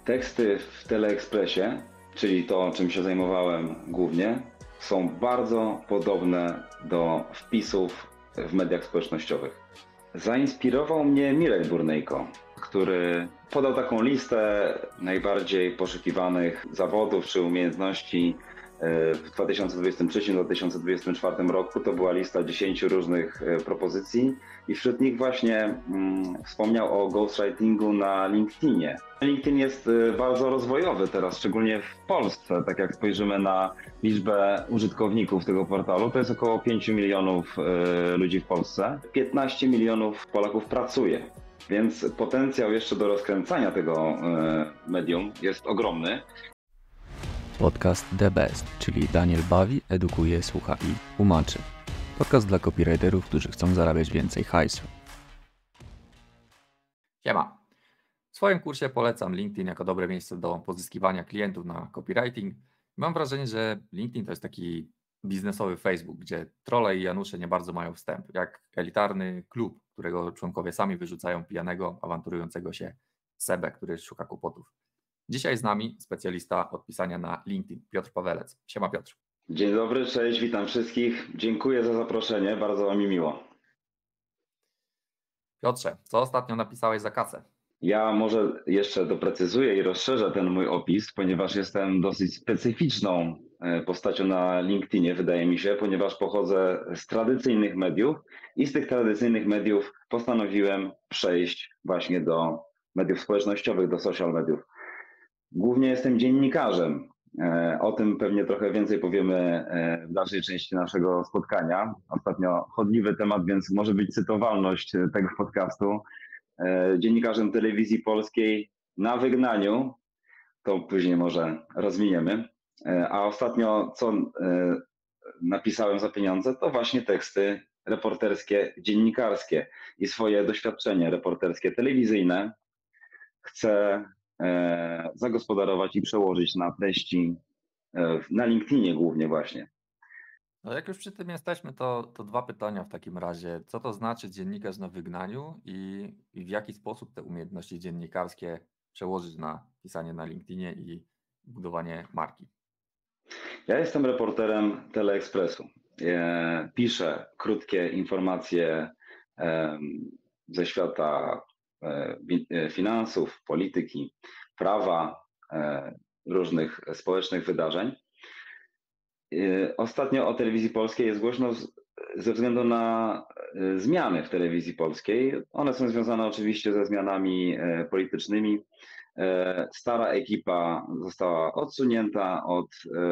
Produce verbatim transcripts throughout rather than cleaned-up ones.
Teksty w Teleekspresie, czyli to, czym się zajmowałem głównie, są bardzo podobne do wpisów w mediach społecznościowych. Zainspirował mnie Mirek Burnejko, który podał taką listę najbardziej poszukiwanych zawodów czy umiejętności w dwa tysiące dwudziestym trzecim do dwa tysiące dwudziestym czwartym roku. To była lista dziesięciu różnych propozycji i wśród nich właśnie mm, wspomniał o ghostwritingu na LinkedInie. LinkedIn jest bardzo rozwojowy teraz, szczególnie w Polsce. Tak jak spojrzymy na liczbę użytkowników tego portalu, to jest około pięciu milionów y, ludzi w Polsce. piętnaście milionów Polaków pracuje, więc potencjał jeszcze do rozkręcania tego y, medium jest ogromny. Podcast The Best, czyli Daniel bawi, edukuje, słucha i tłumaczy. Podcast dla copywriterów, którzy chcą zarabiać więcej hajsu. Siema. W swoim kursie polecam LinkedIn jako dobre miejsce do pozyskiwania klientów na copywriting. Mam wrażenie, że LinkedIn to jest taki biznesowy Facebook, gdzie trolle i Janusze nie bardzo mają wstęp, jak elitarny klub, którego członkowie sami wyrzucają pijanego, awanturującego się Sebę, który szuka kłopotów. Dzisiaj z nami specjalista od pisania na LinkedIn, Piotr Pawelec. Siema Piotr. Dzień dobry, cześć, witam wszystkich. Dziękuję za zaproszenie, bardzo mi miło. Piotrze, co ostatnio napisałeś za kasę? Ja może jeszcze doprecyzuję i rozszerzę ten mój opis, ponieważ jestem dosyć specyficzną postacią na LinkedInie, wydaje mi się, ponieważ pochodzę z tradycyjnych mediów i z tych tradycyjnych mediów postanowiłem przejść właśnie do mediów społecznościowych, do social mediów. Głównie jestem dziennikarzem. O tym pewnie trochę więcej powiemy w dalszej części naszego spotkania. Ostatnio chodliwy temat, więc może być cytowalność tego podcastu. Dziennikarzem telewizji polskiej na wygnaniu, to później może rozwiniemy. A ostatnio co napisałem za pieniądze, to właśnie teksty reporterskie, dziennikarskie i swoje doświadczenie reporterskie, telewizyjne chcę zagospodarować i przełożyć na treści na LinkedInie głównie właśnie. No jak już przy tym jesteśmy, to, to dwa pytania w takim razie. Co to znaczy dziennikarz na wygnaniu i, i w jaki sposób te umiejętności dziennikarskie przełożyć na pisanie na LinkedInie i budowanie marki? Ja jestem reporterem Teleekspresu. Piszę krótkie informacje ze świata finansów, polityki, prawa, różnych społecznych wydarzeń. Ostatnio o telewizji polskiej jest głośno ze względu na zmiany w telewizji polskiej. One są związane oczywiście ze zmianami politycznymi. Stara ekipa została odsunięta od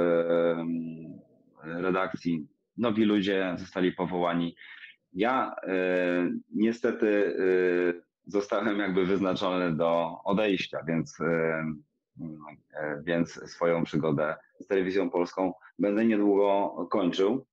redakcji. Nowi ludzie zostali powołani. Ja niestety zostałem jakby wyznaczony do odejścia, więc, więc swoją przygodę z telewizją polską będę niedługo kończył,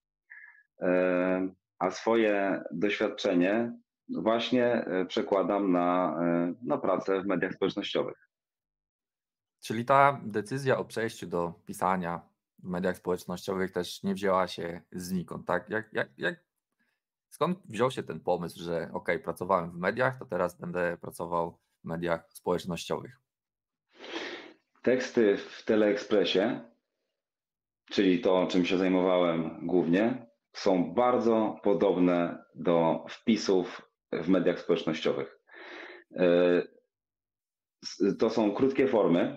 a swoje doświadczenie właśnie przekładam na, na pracę w mediach społecznościowych. Czyli ta decyzja o przejściu do pisania w mediach społecznościowych też nie wzięła się znikąd, tak? Jak, jak, jak, skąd wziął się ten pomysł, że ok, pracowałem w mediach, to teraz będę pracował w mediach społecznościowych? Teksty w Teleekspresie, czyli to, czym się zajmowałem głównie, są bardzo podobne do wpisów w mediach społecznościowych. To są krótkie formy,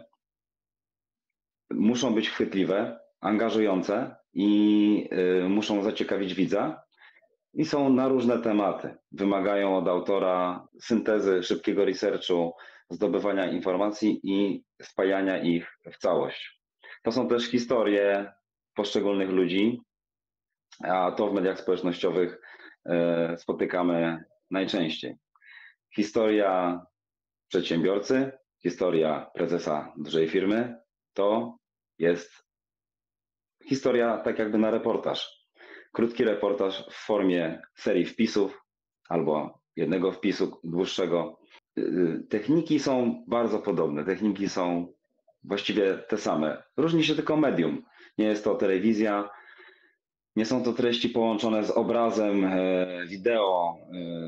muszą być chwytliwe, angażujące i muszą zaciekawić widza i są na różne tematy. Wymagają od autora syntezy, szybkiego researchu, zdobywania informacji i spajania ich w całość. To są też historie poszczególnych ludzi, a to w mediach społecznościowych spotykamy najczęściej. Historia przedsiębiorcy, historia prezesa dużej firmy, to jest historia tak jakby na reportaż. Krótki reportaż w formie serii wpisów albo jednego wpisu dłuższego. Techniki są bardzo podobne, techniki są właściwie te same. Różni się tylko medium. Nie jest to telewizja, nie są to treści połączone z obrazem, wideo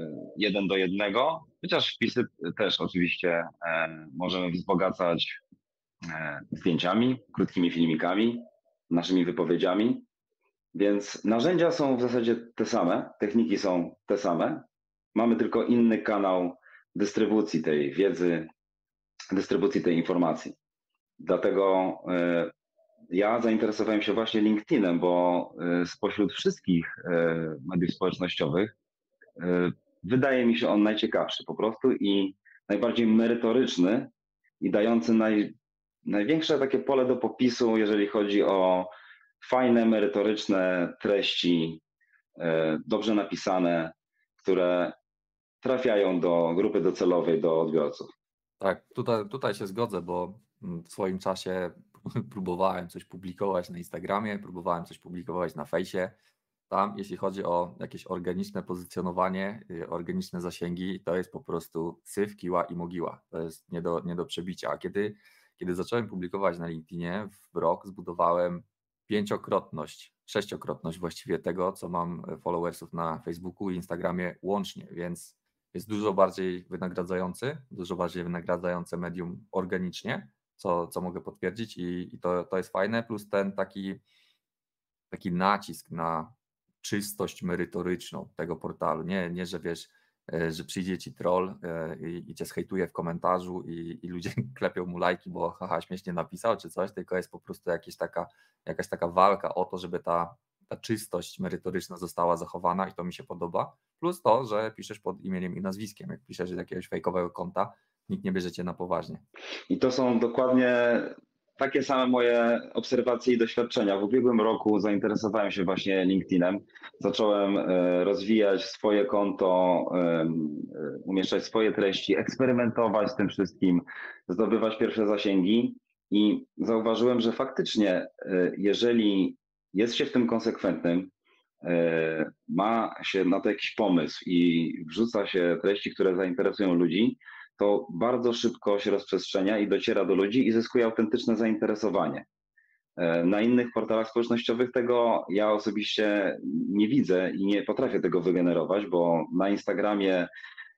jeden do jednego, chociaż wpisy też oczywiście możemy wzbogacać e, zdjęciami, krótkimi filmikami, naszymi wypowiedziami. Więc narzędzia są w zasadzie te same, techniki są te same. Mamy tylko inny kanał dystrybucji tej wiedzy, dystrybucji tej informacji. Dlatego e, ja zainteresowałem się właśnie LinkedInem, bo e, spośród wszystkich e, mediów społecznościowych e, wydaje mi się on najciekawszy po prostu i najbardziej merytoryczny i dający naj, największe takie pole do popisu, jeżeli chodzi o fajne, merytoryczne treści, e, dobrze napisane, które trafiają do grupy docelowej, do odbiorców. Tak, tutaj, tutaj się zgodzę, bo w swoim czasie próbowałem coś publikować na Instagramie, próbowałem coś publikować na fejsie. Tam, jeśli chodzi o jakieś organiczne pozycjonowanie, y, organiczne zasięgi, to jest po prostu syf, kiła i mogiła. To jest nie do, nie do przebicia. A kiedy, kiedy zacząłem publikować na LinkedInie, w rok zbudowałem pięciokrotność, sześciokrotność właściwie tego, co mam followersów na Facebooku i Instagramie łącznie, więc jest dużo bardziej wynagradzający, dużo bardziej wynagradzające medium organicznie, co, co mogę potwierdzić i, i to, to jest fajne, plus ten taki, taki nacisk na czystość merytoryczną tego portalu, nie, nie że wiesz, e, że przyjdzie ci troll e, i, i cię zhejtuje w komentarzu i, i ludzie klepią mu lajki, bo haha, śmiesznie napisał czy coś, tylko jest po prostu jakaś taka, jakaś taka walka o to, żeby ta, ta czystość merytoryczna została zachowana i to mi się podoba, plus to, że piszesz pod imieniem i nazwiskiem, jak piszesz z jakiegoś fejkowego konta, nikt nie bierze cię na poważnie. I to są dokładnie takie same moje obserwacje i doświadczenia. W ubiegłym roku zainteresowałem się właśnie LinkedInem. Zacząłem e, rozwijać swoje konto, e, e, umieszczać swoje treści, eksperymentować z tym wszystkim, zdobywać pierwsze zasięgi i zauważyłem, że faktycznie, e, jeżeli jest się w tym konsekwentnym, e, ma się na to jakiś pomysł i wrzuca się treści, które zainteresują ludzi, to bardzo szybko się rozprzestrzenia i dociera do ludzi i zyskuje autentyczne zainteresowanie. Na innych portalach społecznościowych tego ja osobiście nie widzę i nie potrafię tego wygenerować, bo na Instagramie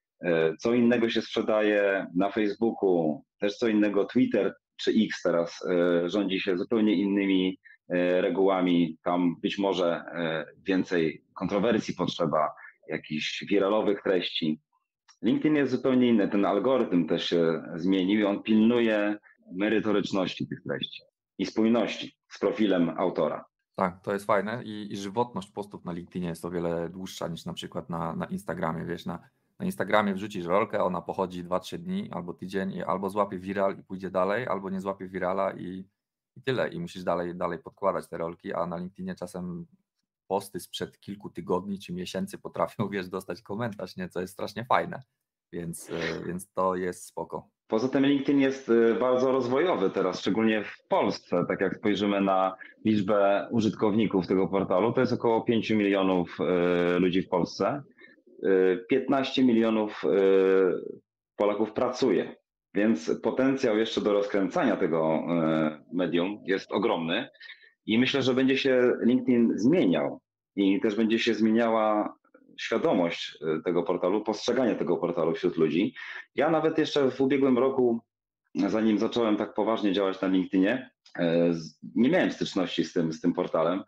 co innego się sprzedaje, na Facebooku też co innego, Twitter czy X teraz rządzi się zupełnie innymi regułami, tam być może więcej kontrowersji potrzeba, jakichś wiralowych treści. LinkedIn jest zupełnie inny, ten algorytm też się zmienił i on pilnuje merytoryczności tych treści i spójności z profilem autora. Tak, to jest fajne i, i żywotność postów na LinkedInie jest o wiele dłuższa niż na przykład na, na Instagramie, wiesz, na, na Instagramie wrzucisz rolkę, ona pochodzi dwa trzy dni albo tydzień i albo złapie viral i pójdzie dalej, albo nie złapie virala i, i tyle i musisz dalej, dalej podkładać te rolki, a na LinkedInie czasem posty sprzed kilku tygodni czy miesięcy potrafią, wiesz, dostać komentarz, nie, co jest strasznie fajne, więc, więc to jest spoko. Poza tym LinkedIn jest bardzo rozwojowy teraz, szczególnie w Polsce. Tak jak spojrzymy na liczbę użytkowników tego portalu, to jest około pięć milionów ludzi w Polsce. piętnaście milionów Polaków pracuje, więc potencjał jeszcze do rozkręcania tego medium jest ogromny i myślę, że będzie się LinkedIn zmieniał i też będzie się zmieniała świadomość tego portalu, postrzeganie tego portalu wśród ludzi. Ja nawet jeszcze w ubiegłym roku, zanim zacząłem tak poważnie działać na LinkedInie, nie miałem styczności z tym, z tym portalem.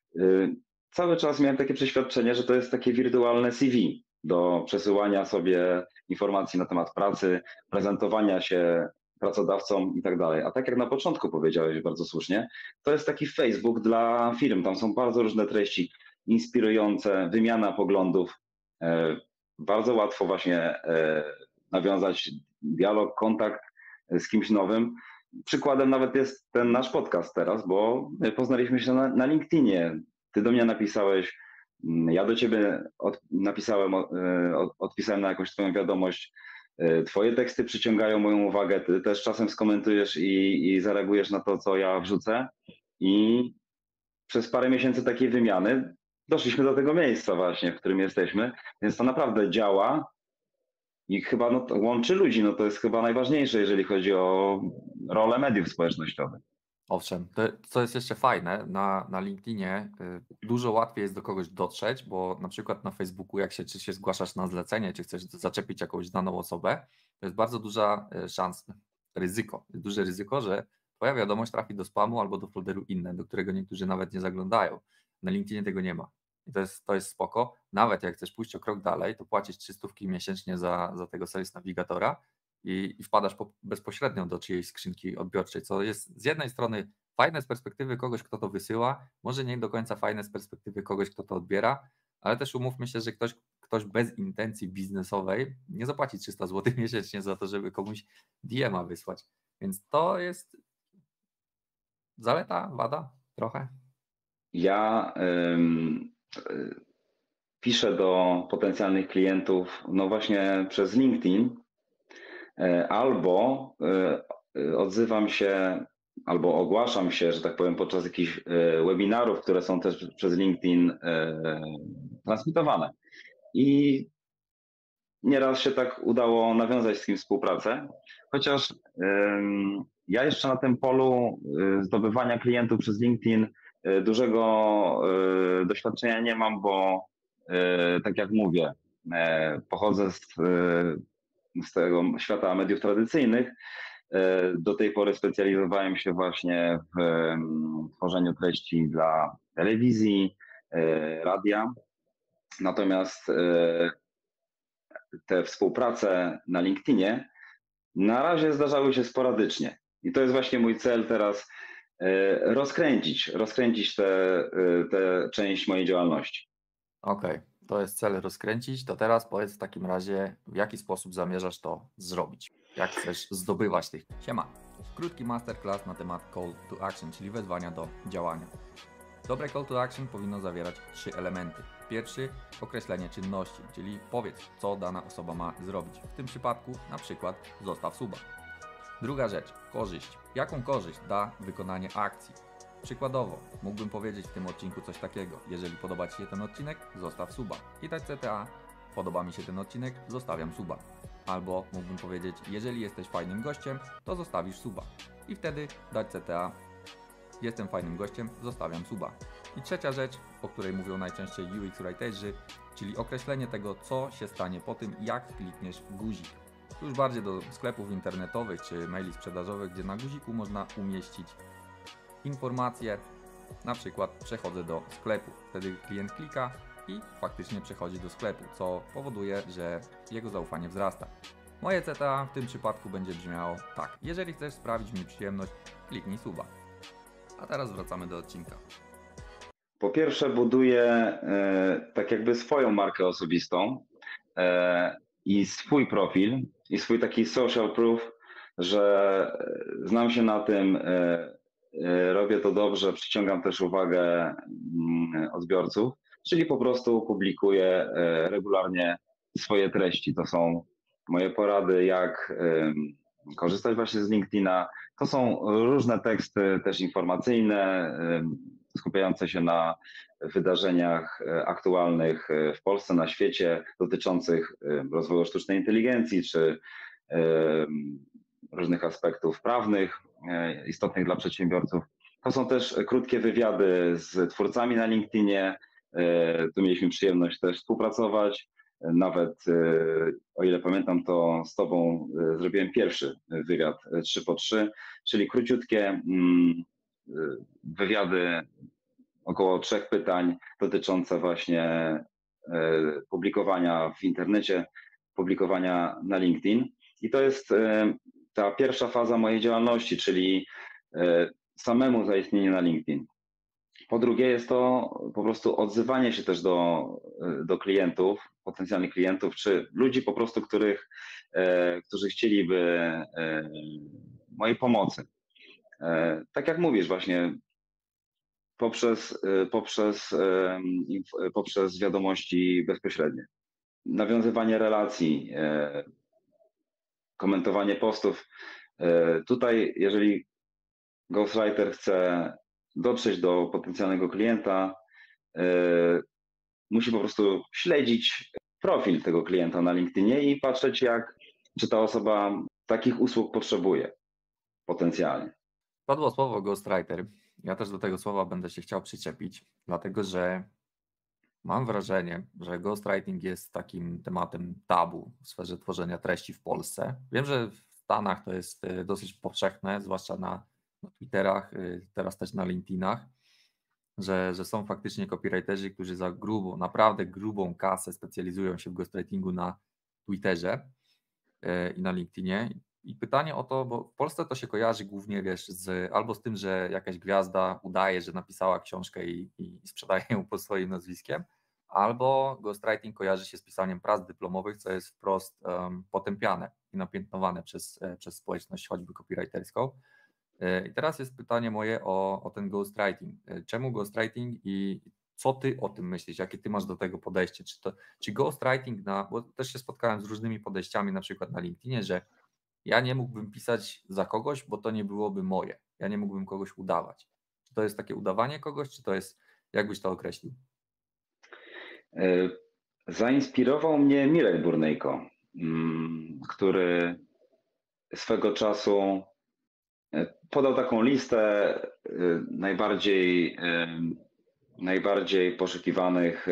Cały czas miałem takie przeświadczenie, że to jest takie wirtualne C V do przesyłania sobie informacji na temat pracy, prezentowania się pracodawcom i tak dalej. A tak jak na początku powiedziałeś bardzo słusznie, to jest taki Facebook dla firm. Tam są bardzo różne treści inspirujące, wymiana poglądów. Bardzo łatwo właśnie nawiązać dialog, kontakt z kimś nowym. Przykładem nawet jest ten nasz podcast teraz, bo poznaliśmy się na, na LinkedInie. Ty do mnie napisałeś, ja do ciebie od, napisałem, od, odpisałem na jakąś twoją wiadomość. Twoje teksty przyciągają moją uwagę, ty też czasem skomentujesz i, i zareagujesz na to, co ja wrzucę. I przez parę miesięcy takiej wymiany doszliśmy do tego miejsca właśnie, w którym jesteśmy, więc to naprawdę działa i chyba no, to łączy ludzi, no to jest chyba najważniejsze, jeżeli chodzi o rolę mediów społecznościowych. Owszem, to, co jest jeszcze fajne, na, na LinkedInie y, dużo łatwiej jest do kogoś dotrzeć, bo na przykład na Facebooku, jak się, czy się zgłaszasz na zlecenie, czy chcesz zaczepić jakąś znaną osobę, to jest bardzo duża y, szansa, ryzyko, jest duże ryzyko, że twoja wiadomość trafi do spamu albo do folderu inne, do którego niektórzy nawet nie zaglądają. Na LinkedInie tego nie ma. I to jest, to jest spoko. Nawet jak chcesz pójść o krok dalej, to płacisz trzy stówki miesięcznie za, za tego Sales Navigatora i, i wpadasz po, bezpośrednio do czyjejś skrzynki odbiorczej, co jest z jednej strony fajne z perspektywy kogoś, kto to wysyła, może nie do końca fajne z perspektywy kogoś, kto to odbiera, ale też umówmy się, że ktoś, ktoś bez intencji biznesowej nie zapłaci trzysta złotych miesięcznie za to, żeby komuś D M a wysłać. Więc to jest zaleta, wada trochę. Ja ym, y, piszę do potencjalnych klientów, no właśnie przez LinkedIn, y, albo y, y, odzywam się, albo ogłaszam się, że tak powiem, podczas jakichś y, webinarów, które są też przez LinkedIn y, transmitowane. I nieraz się tak udało nawiązać z kim współpracę, chociaż ym, ja jeszcze na tym polu y, zdobywania klientów przez LinkedIn y, dużego y, doświadczenia nie mam, bo y, tak jak mówię, y, pochodzę z, y, z tego świata mediów tradycyjnych. Y, do tej pory specjalizowałem się właśnie w y, tworzeniu treści dla telewizji, y, radia. Natomiast y, te współprace na LinkedInie na razie zdarzały się sporadycznie. I to jest właśnie mój cel teraz, rozkręcić, rozkręcić tę te, te część mojej działalności. Okej, okay. To jest cel rozkręcić. To teraz powiedz w takim razie, w jaki sposób zamierzasz to zrobić? Jak chcesz zdobywać tych? Siema. Krótki masterclass na temat call to action, czyli wezwania do działania. Dobre call to action powinno zawierać trzy elementy. Pierwszy, określenie czynności, czyli powiedz, co dana osoba ma zrobić. W tym przypadku na przykład zostaw suba. Druga rzecz, korzyść. Jaką korzyść da wykonanie akcji? Przykładowo, mógłbym powiedzieć w tym odcinku coś takiego. Jeżeli podoba Ci się ten odcinek, zostaw suba. I dać C T A, podoba mi się ten odcinek, zostawiam suba. Albo mógłbym powiedzieć, jeżeli jesteś fajnym gościem, to zostawisz suba. I wtedy dać C T A, jestem fajnym gościem, zostawiam suba. I trzecia rzecz, o której mówią najczęściej U X writerzy, czyli określenie tego, co się stanie po tym, jak klikniesz guzik. Tu już bardziej do sklepów internetowych czy maili sprzedażowych, gdzie na guziku można umieścić informacje, na przykład przechodzę do sklepu. Wtedy klient klika i faktycznie przechodzi do sklepu, co powoduje, że jego zaufanie wzrasta. Moje C T A w tym przypadku będzie brzmiało tak: jeżeli chcesz sprawić mi przyjemność, kliknij suba. A teraz wracamy do odcinka. Po pierwsze buduję e, tak jakby swoją markę osobistą e, i swój profil i swój taki social proof, że znam się na tym, e, e, robię to dobrze, przyciągam też uwagę mm, odbiorców, czyli po prostu publikuję e, regularnie swoje treści. To są moje porady, jak e, korzystać właśnie z LinkedIna. To są różne teksty też informacyjne, e, skupiające się na wydarzeniach aktualnych w Polsce, na świecie, dotyczących rozwoju sztucznej inteligencji czy różnych aspektów prawnych istotnych dla przedsiębiorców. To są też krótkie wywiady z twórcami na LinkedInie. Tu mieliśmy przyjemność też współpracować. Nawet, o ile pamiętam, to z Tobą zrobiłem pierwszy wywiad trzy po trzy, czyli króciutkie wywiady, około trzech pytań dotyczące właśnie publikowania w internecie, publikowania na LinkedIn. I to jest ta pierwsza faza mojej działalności, czyli samemu zaistnienie na LinkedIn. Po drugie jest to po prostu odzywanie się też do, do klientów, potencjalnych klientów, czy ludzi po prostu, których, którzy chcieliby mojej pomocy. Tak jak mówisz właśnie, poprzez, poprzez, poprzez wiadomości bezpośrednie. Nawiązywanie relacji, komentowanie postów. Tutaj, jeżeli ghostwriter chce dotrzeć do potencjalnego klienta, musi po prostu śledzić profil tego klienta na LinkedInie i patrzeć, jak, czy ta osoba takich usług potrzebuje potencjalnie. Padło słowo ghostwriter. Ja też do tego słowa będę się chciał przyczepić, dlatego że mam wrażenie, że ghostwriting jest takim tematem tabu w sferze tworzenia treści w Polsce. Wiem, że w Stanach to jest dosyć powszechne, zwłaszcza na, na Twitterach, teraz też na LinkedInach, że, że są faktycznie copywriterzy, którzy za grubą, naprawdę grubą kasę specjalizują się w ghostwritingu na Twitterze i na LinkedInie. I pytanie o to, bo w Polsce to się kojarzy głównie, wiesz, z, albo z tym, że jakaś gwiazda udaje, że napisała książkę i, i sprzedaje ją pod swoim nazwiskiem, albo ghostwriting kojarzy się z pisaniem prac dyplomowych, co jest wprost um, potępiane i napiętnowane przez, przez społeczność choćby copywriterską. I teraz jest pytanie moje o, o ten ghostwriting. Czemu ghostwriting i co ty o tym myślisz? Jakie ty masz do tego podejście? Czy, to, czy ghostwriting, na, bo też się spotkałem z różnymi podejściami, na przykład na LinkedInie, że ja nie mógłbym pisać za kogoś, bo to nie byłoby moje. Ja nie mógłbym kogoś udawać. Czy to jest takie udawanie kogoś, czy to jest, jak byś to określił? Zainspirował mnie Mirek Burnejko, który swego czasu podał taką listę najbardziej, najbardziej poszukiwanych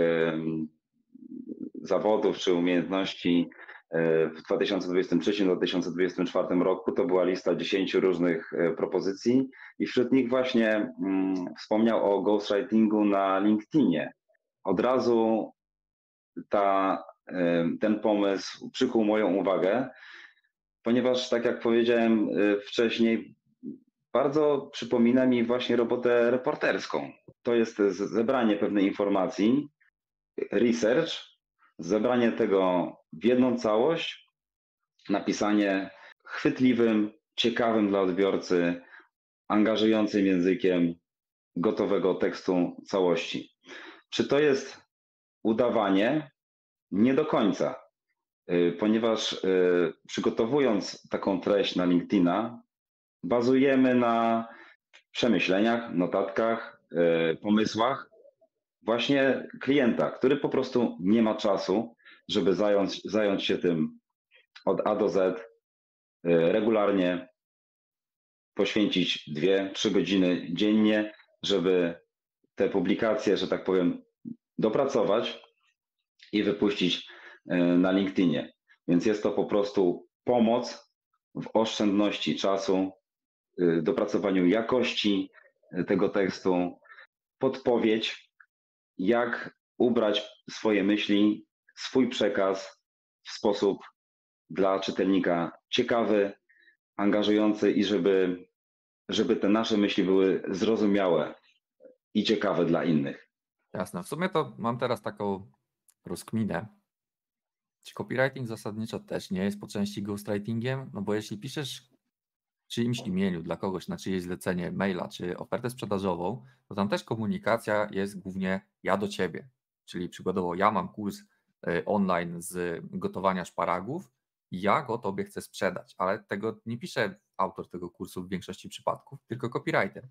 zawodów czy umiejętności w dwa tysiące dwudziestym trzecim do dwa tysiące dwudziestym czwartym roku. To była lista dziesięciu różnych propozycji i wśród nich właśnie wspomniał o ghostwritingu na LinkedInie. Od razu ta, ten pomysł przykuł moją uwagę, ponieważ tak jak powiedziałem wcześniej, bardzo przypomina mi właśnie robotę reporterską. To jest zebranie pewnej informacji, research, zebranie tego w jedną całość, napisanie chwytliwym, ciekawym dla odbiorcy, angażującym językiem gotowego tekstu całości. Czy to jest udawanie? Nie do końca, ponieważ przygotowując taką treść na LinkedIna, bazujemy na przemyśleniach, notatkach, pomysłach właśnie klienta, który po prostu nie ma czasu, żeby zająć, zająć się tym od A do Z regularnie, poświęcić dwie, trzy godziny dziennie, żeby te publikacje, że tak powiem, dopracować i wypuścić na LinkedInie. Więc jest to po prostu pomoc w oszczędności czasu, dopracowaniu jakości tego tekstu, podpowiedź, jak ubrać swoje myśli, swój przekaz w sposób dla czytelnika ciekawy, angażujący i żeby, żeby te nasze myśli były zrozumiałe i ciekawe dla innych. Jasne. W sumie to mam teraz taką rozkminę. Czy copywriting zasadniczo też nie jest po części ghostwritingiem? No bo jeśli piszesz w czyimś imieniu dla kogoś na czyjeś zlecenie maila czy ofertę sprzedażową, to tam też komunikacja jest głównie ja do ciebie. Czyli przykładowo ja mam kurs online z gotowania szparagów i ja go tobie chcę sprzedać, ale tego nie pisze autor tego kursu w większości przypadków, tylko copywriter.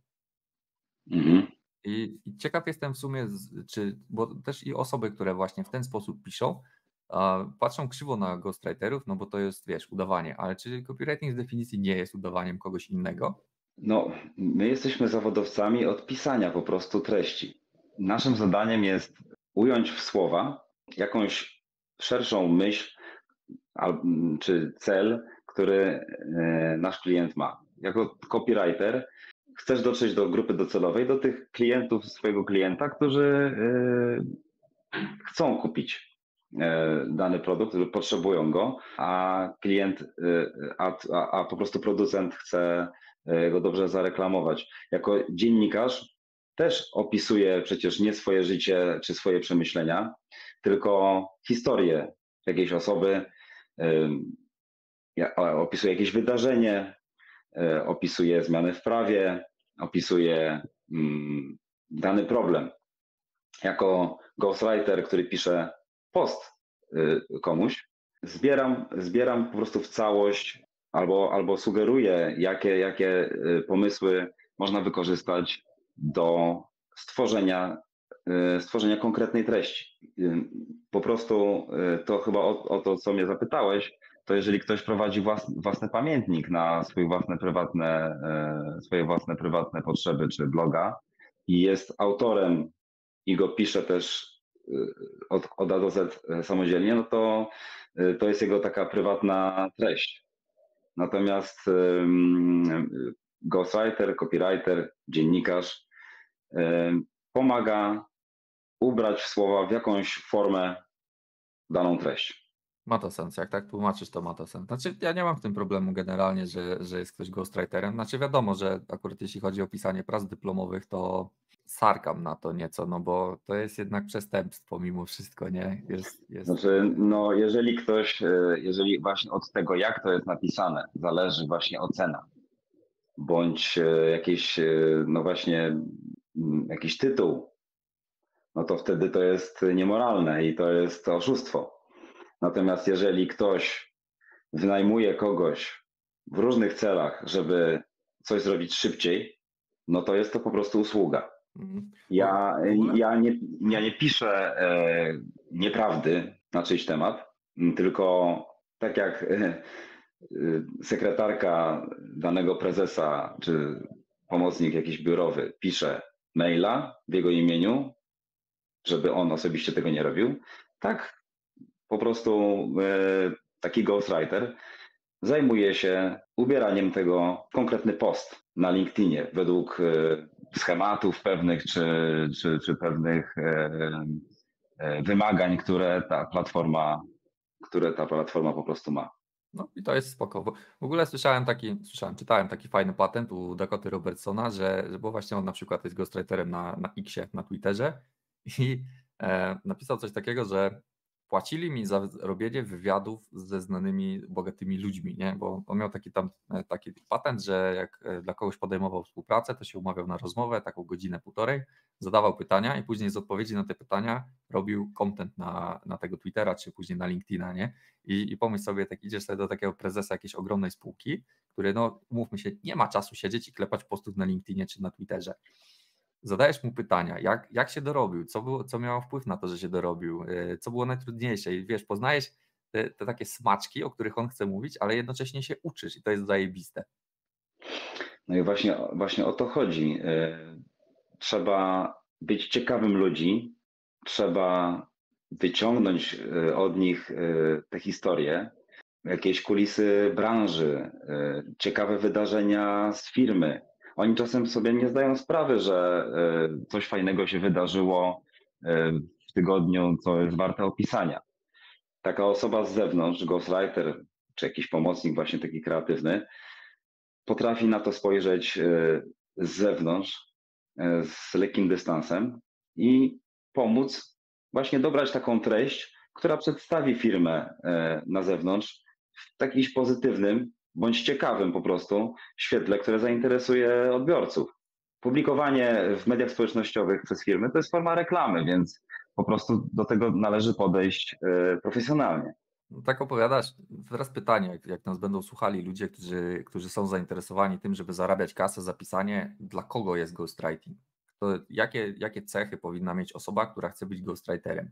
Mhm. I, I ciekaw jestem w sumie, czy, bo też i osoby, które właśnie w ten sposób piszą, patrzą krzywo na ghostwriterów, no bo to jest, wiesz, udawanie, ale czy copywriting z definicji nie jest udawaniem kogoś innego? No, my jesteśmy zawodowcami od pisania po prostu treści. Naszym zadaniem jest ująć w słowa jakąś szerszą myśl czy cel, który nasz klient ma. Jako copywriter chcesz dotrzeć do grupy docelowej, do tych klientów swojego klienta, którzy chcą kupić dany produkt, potrzebują go, a klient, a, a, a po prostu producent chce go dobrze zareklamować. Jako dziennikarz też opisuję przecież nie swoje życie czy swoje przemyślenia, tylko historię jakiejś osoby, opisuję jakieś wydarzenie, opisuję zmiany w prawie, opisuję dany problem. Jako ghostwriter, który pisze post komuś, zbieram, zbieram po prostu w całość albo, albo sugeruję, jakie, jakie pomysły można wykorzystać do stworzenia, stworzenia konkretnej treści. Po prostu to chyba o, o to, co mnie zapytałeś, to jeżeli ktoś prowadzi własny, własny pamiętnik na swoje własne prywatne, swoje własne prywatne potrzeby czy bloga i jest autorem i go pisze też od, od A do Z samodzielnie, no to to jest jego taka prywatna treść. Natomiast ghostwriter, copywriter, dziennikarz pomaga ubrać w słowa w jakąś formę daną treść. Ma to sens, jak tak tłumaczysz, to ma to sens. Znaczy, ja nie mam w tym problemu generalnie, że, że jest ktoś ghostwriterem. Znaczy, wiadomo, że akurat jeśli chodzi o pisanie prac dyplomowych, to sarkam na to nieco, no bo to jest jednak przestępstwo mimo wszystko, nie? Jest, jest... Znaczy, no jeżeli ktoś, e, jeżeli właśnie od tego, jak to jest napisane, zależy właśnie ocena, bądź e, jakieś, e, no właśnie, m, jakiś tytuł, no to wtedy to jest niemoralne i to jest oszustwo. Natomiast jeżeli ktoś wynajmuje kogoś w różnych celach, żeby coś zrobić szybciej, no to jest to po prostu usługa. Mhm. Ja, W ogóle? ja, nie, ja nie piszę e, nieprawdy na czyjś temat, m, tylko tak jak e, e, sekretarka danego prezesa czy pomocnik jakiś biurowy pisze maila w jego imieniu, żeby on osobiście tego nie robił, tak po prostu e, taki ghostwriter zajmuje się ubieraniem tego w konkretny post na LinkedInie według e, schematów pewnych czy, czy, czy pewnych e, e, wymagań, które ta platforma, które ta platforma po prostu ma. No i to jest spoko. Bo w ogóle słyszałem taki, słyszałem, czytałem taki fajny patent u Dakoty Robertsona, że, że bo właśnie on na przykład jest ghostwriterem na, na Xie, na Twitterze i e, napisał coś takiego, że płacili mi za robienie wywiadów ze znanymi, bogatymi ludźmi, nie? Bo on miał taki tam e, taki patent, że jak e, dla kogoś podejmował współpracę, to się umawiał na rozmowę, taką godzinę, półtorej, zadawał pytania i później z odpowiedzi na te pytania robił content na, na tego Twittera, czy później na LinkedIna, nie? I, I pomyśl sobie, tak idziesz sobie do takiego prezesa jakiejś ogromnej spółki, który, no umówmy się, nie ma czasu siedzieć i klepać postów na LinkedInie czy na Twitterze. Zadajesz mu pytania, jak, jak się dorobił, co, było, co miało wpływ na to, że się dorobił, yy, co było najtrudniejsze i wiesz, poznajesz te, te takie smaczki, o których on chce mówić, ale jednocześnie się uczysz i to jest zajebiste. No i właśnie, właśnie o to chodzi. E, Trzeba być ciekawym ludzi, trzeba wyciągnąć e, od nich e, te historie, jakieś kulisy branży, e, ciekawe wydarzenia z firmy. Oni czasem sobie nie zdają sprawy, że e, coś fajnego się wydarzyło e, w tygodniu, co jest warte opisania. Taka osoba z zewnątrz, ghostwriter czy jakiś pomocnik właśnie taki kreatywny, potrafi na to spojrzeć e, z zewnątrz, e, z lekkim dystansem i pomóc właśnie dobrać taką treść, która przedstawi firmę e, na zewnątrz w takim pozytywnym bądź ciekawym po prostu świetle, które zainteresuje odbiorców. Publikowanie w mediach społecznościowych przez firmy to jest forma reklamy, więc po prostu do tego należy podejść e, profesjonalnie. No tak opowiadasz. Teraz pytanie, jak, jak nas będą słuchali ludzie, którzy, którzy są zainteresowani tym, żeby zarabiać kasę za pisanie, dla kogo jest ghostwriting? To jakie, jakie cechy powinna mieć osoba, która chce być ghostwriterem?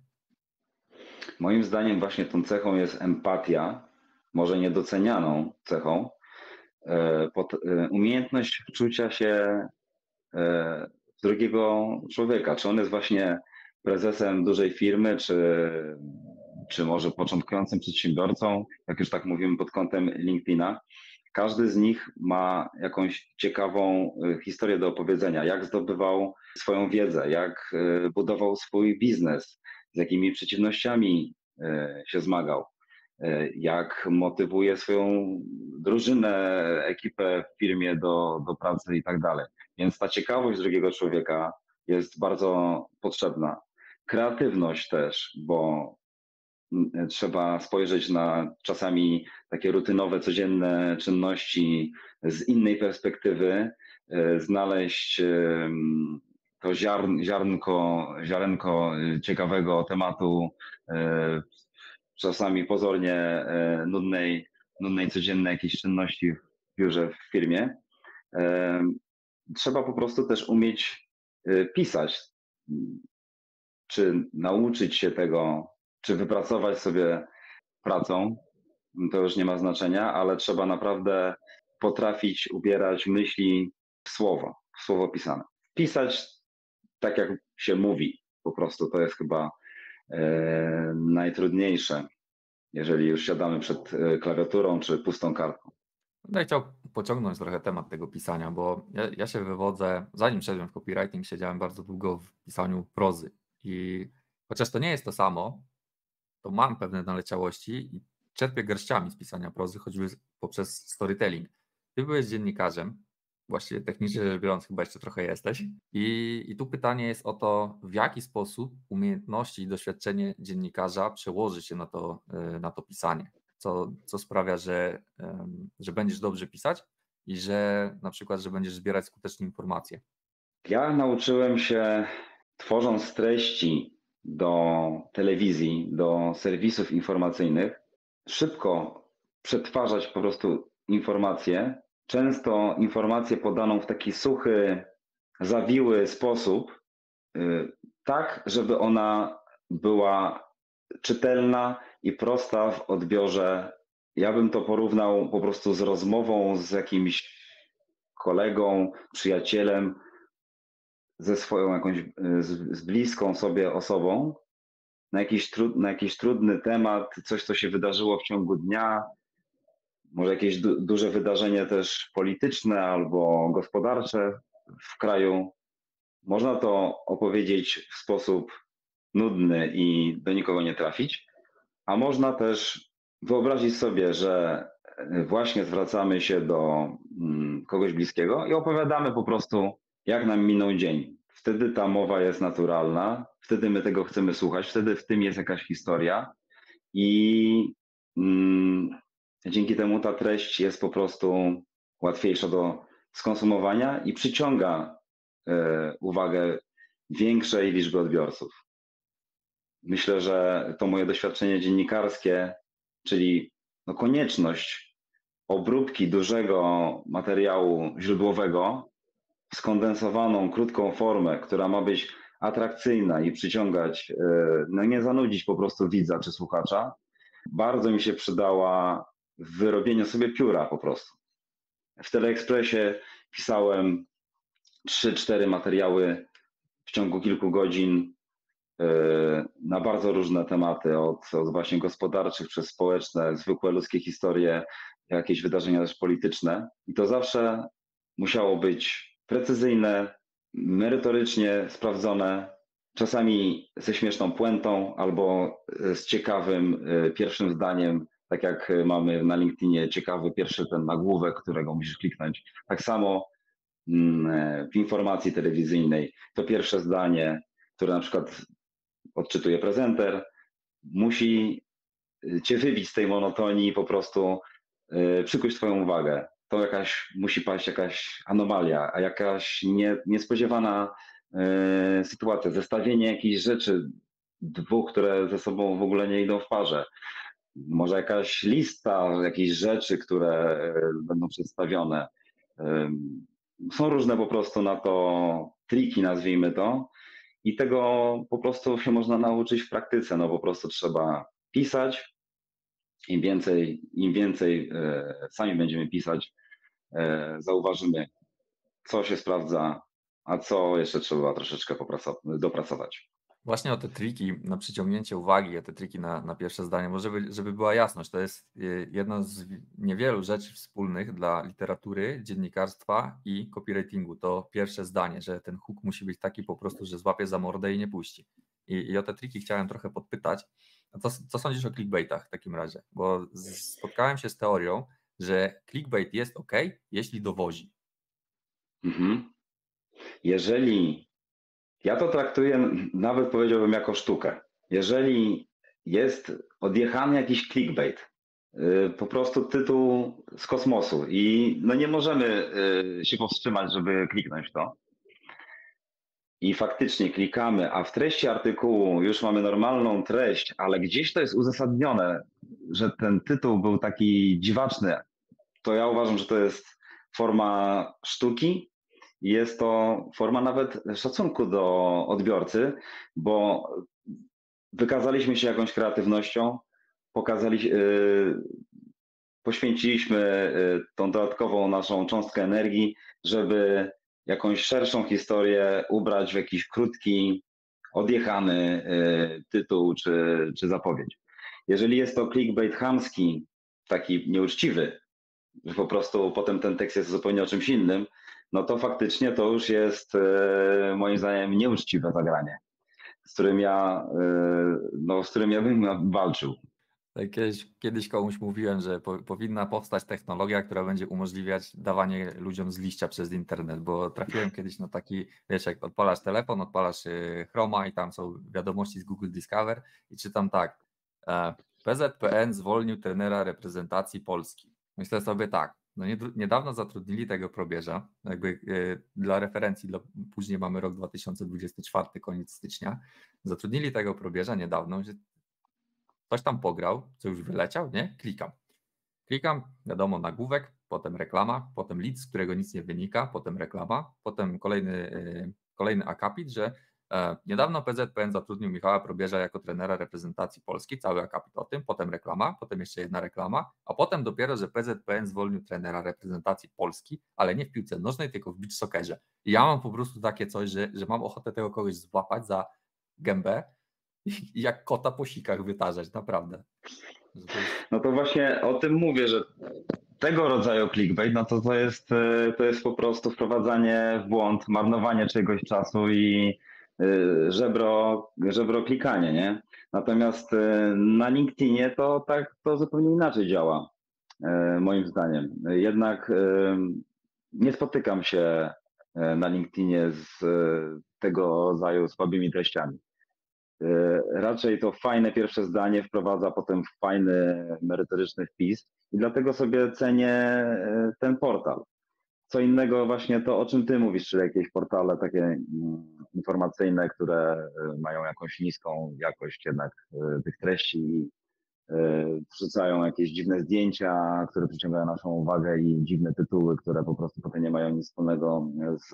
Moim zdaniem właśnie tą cechą jest empatia, może niedocenianą cechą, e, pod, e, umiejętność wczucia się e, w drugiego człowieka. Czy on jest właśnie prezesem dużej firmy, czy, czy może początkującym przedsiębiorcą, jak już tak mówimy pod kątem LinkedIna. Każdy z nich ma jakąś ciekawą e, historię do opowiedzenia, jak zdobywał swoją wiedzę, jak e, budował swój biznes, z jakimi przeciwnościami e, się zmagał, e, jak motywuje swoją drużynę, ekipę w firmie do, do pracy i tak dalej. Więc ta ciekawość drugiego człowieka jest bardzo potrzebna. Kreatywność też, bo mm, trzeba spojrzeć na czasami takie rutynowe, codzienne czynności z innej perspektywy, e, znaleźć em, to ziarn, ziarnko, ziarenko y, ciekawego tematu, y, czasami pozornie y, nudnej, nudnej codziennej jakiejś czynności w biurze, w firmie. Y, Trzeba po prostu też umieć y, pisać, czy nauczyć się tego, czy wypracować sobie pracą, to już nie ma znaczenia, ale trzeba naprawdę potrafić ubierać myśli w słowo, w słowo pisane. Pisać tak jak się mówi, po prostu to jest chyba e, najtrudniejsze, jeżeli już siadamy przed e, klawiaturą czy pustą kartką. Będę chciał pociągnąć trochę temat tego pisania, bo ja, ja się wywodzę, zanim szedłem w copywriting, siedziałem bardzo długo w pisaniu prozy i chociaż to nie jest to samo, to mam pewne naleciałości i czerpię garściami z pisania prozy, choćby poprzez storytelling. Ty byłeś dziennikarzem, właściwie technicznie rzecz biorąc chyba jeszcze trochę jesteś i, i tu pytanie jest o to, w jaki sposób umiejętności i doświadczenie dziennikarza przełoży się na to, y, na to pisanie, co, co sprawia, że, em, że będziesz dobrze pisać i że na przykład, że będziesz zbierać skutecznie informacje. Ja nauczyłem się, tworząc treści do telewizji, do serwisów informacyjnych, szybko przetwarzać po prostu informację, często informację podaną w taki suchy, zawiły sposób, y, tak, żeby ona była czytelna i prosta w odbiorze. Ja bym to porównał po prostu z rozmową z jakimś kolegą, przyjacielem, ze swoją jakąś, y, z, z bliską sobie osobą na jakiś, tru, na jakiś trudny temat, coś, co się wydarzyło w ciągu dnia, może jakieś du, duże wydarzenie też polityczne albo gospodarcze w kraju. Można to opowiedzieć w sposób nudny i do nikogo nie trafić, a można też wyobrazić sobie, że właśnie zwracamy się do mm, kogoś bliskiego i opowiadamy po prostu, jak nam minął dzień. Wtedy ta mowa jest naturalna, wtedy my tego chcemy słuchać, wtedy w tym jest jakaś historia i mm, dzięki temu ta treść jest po prostu łatwiejsza do skonsumowania i przyciąga e, uwagę większej liczby odbiorców. Myślę, że to moje doświadczenie dziennikarskie, czyli no konieczność obróbki dużego materiału źródłowego w skondensowaną, krótką formę, która ma być atrakcyjna i przyciągać, no nie zanudzić po prostu widza czy słuchacza, bardzo mi się przydała w wyrobieniu sobie pióra po prostu. W Teleekspresie pisałem trzy cztery materiały w ciągu kilku godzin na bardzo różne tematy, od, od właśnie gospodarczych przez społeczne, zwykłe ludzkie historie, jakieś wydarzenia też polityczne. I to zawsze musiało być precyzyjne, merytorycznie sprawdzone, czasami ze śmieszną puentą albo z ciekawym pierwszym zdaniem, tak jak mamy na LinkedInie ciekawy pierwszy ten nagłówek, którego musisz kliknąć. Tak samo w informacji telewizyjnej to pierwsze zdanie, które na przykład odczytuje prezenter, musi cię wybić z tej monotonii i po prostu przykuć twoją uwagę. To jakaś, musi paść jakaś anomalia, a jakaś nie, niespodziewana y, sytuacja, zestawienie jakichś rzeczy, dwóch, które ze sobą w ogóle nie idą w parze. Może jakaś lista jakichś rzeczy, które y, będą przedstawione. Y, są różne po prostu na to triki, nazwijmy to. I tego po prostu się można nauczyć w praktyce, no po prostu trzeba pisać. Im więcej, im więcej e, sami będziemy pisać, e, zauważymy, co się sprawdza, a co jeszcze trzeba troszeczkę dopracować. Właśnie o te triki na przyciągnięcie uwagi, o te triki na, na pierwsze zdanie, bo żeby, żeby była jasność, to jest jedna z niewielu rzeczy wspólnych dla literatury, dziennikarstwa i copywritingu. To pierwsze zdanie, że ten hook musi być taki po prostu, że złapie za mordę i nie puści. I, i o te triki chciałem trochę podpytać. A co, co sądzisz o clickbaitach w takim razie? Bo spotkałem się z teorią, że clickbait jest ok, jeśli dowozi. Mhm. Jeżeli Ja to traktuję, nawet powiedziałbym, jako sztukę. Jeżeli jest odjechany jakiś clickbait, po prostu tytuł z kosmosu i no nie możemy się powstrzymać, żeby kliknąć w to. I faktycznie klikamy, a w treści artykułu już mamy normalną treść, ale gdzieś to jest uzasadnione, że ten tytuł był taki dziwaczny, to ja uważam, że to jest forma sztuki. Jest to forma nawet szacunku do odbiorcy, bo wykazaliśmy się jakąś kreatywnością, pokazali, yy, poświęciliśmy yy, tą dodatkową naszą cząstkę energii, żeby jakąś szerszą historię ubrać w jakiś krótki, odjechany yy, tytuł czy, czy zapowiedź. Jeżeli jest to clickbait chamski, taki nieuczciwy, że po prostu potem ten tekst jest zupełnie o czymś innym, no to faktycznie to już jest e, moim zdaniem nieuczciwe zagranie, z którym ja, e, no, z którym ja bym walczył. Tak Kiedyś, kiedyś komuś mówiłem, że po, powinna powstać technologia, która będzie umożliwiać dawanie ludziom z liścia przez internet, bo trafiłem kiedyś na taki, wiesz, jak odpalasz telefon, odpalasz y, Chroma i tam są wiadomości z Google Discover i czytam tak, e, P Z P N zwolnił trenera reprezentacji Polski. Myślę sobie tak, no nie, niedawno zatrudnili tego probierza, jakby y, dla referencji, dla, później mamy rok dwa tysiące dwudziesty czwarty, koniec stycznia, zatrudnili tego probierza niedawno, że ktoś tam pograł, co już wyleciał, nie? Klikam. Klikam, wiadomo, nagłówek, potem reklama, potem lead, z którego nic nie wynika, potem reklama, potem kolejny, yy, kolejny akapit, że e, niedawno P Z P N zatrudnił Michała Probierza jako trenera reprezentacji Polski, cały akapit o tym, potem reklama, potem jeszcze jedna reklama, a potem dopiero, że P Z P N zwolnił trenera reprezentacji Polski, ale nie w piłce nożnej, tylko w beach soccerze. I ja mam po prostu takie coś, że, że mam ochotę tego kogoś złapać za gębę i jak kota po sikach wytarzać, naprawdę. No to właśnie o tym mówię, że tego rodzaju clickbait, no to to jest, to jest po prostu wprowadzanie w błąd, marnowanie czegoś czasu i żebro, żebro klikanie, nie? Natomiast na LinkedInie to tak to zupełnie inaczej działa, moim zdaniem. Jednak nie spotykam się na LinkedInie z tego rodzaju słabymi treściami. Raczej to fajne pierwsze zdanie wprowadza potem fajny, merytoryczny wpis i dlatego sobie cenię ten portal. Co innego właśnie to, o czym ty mówisz, czyli jakieś portale takie informacyjne, które mają jakąś niską jakość jednak tych treści i wrzucają jakieś dziwne zdjęcia, które przyciągają naszą uwagę i dziwne tytuły, które po prostu potem nie mają nic wspólnego z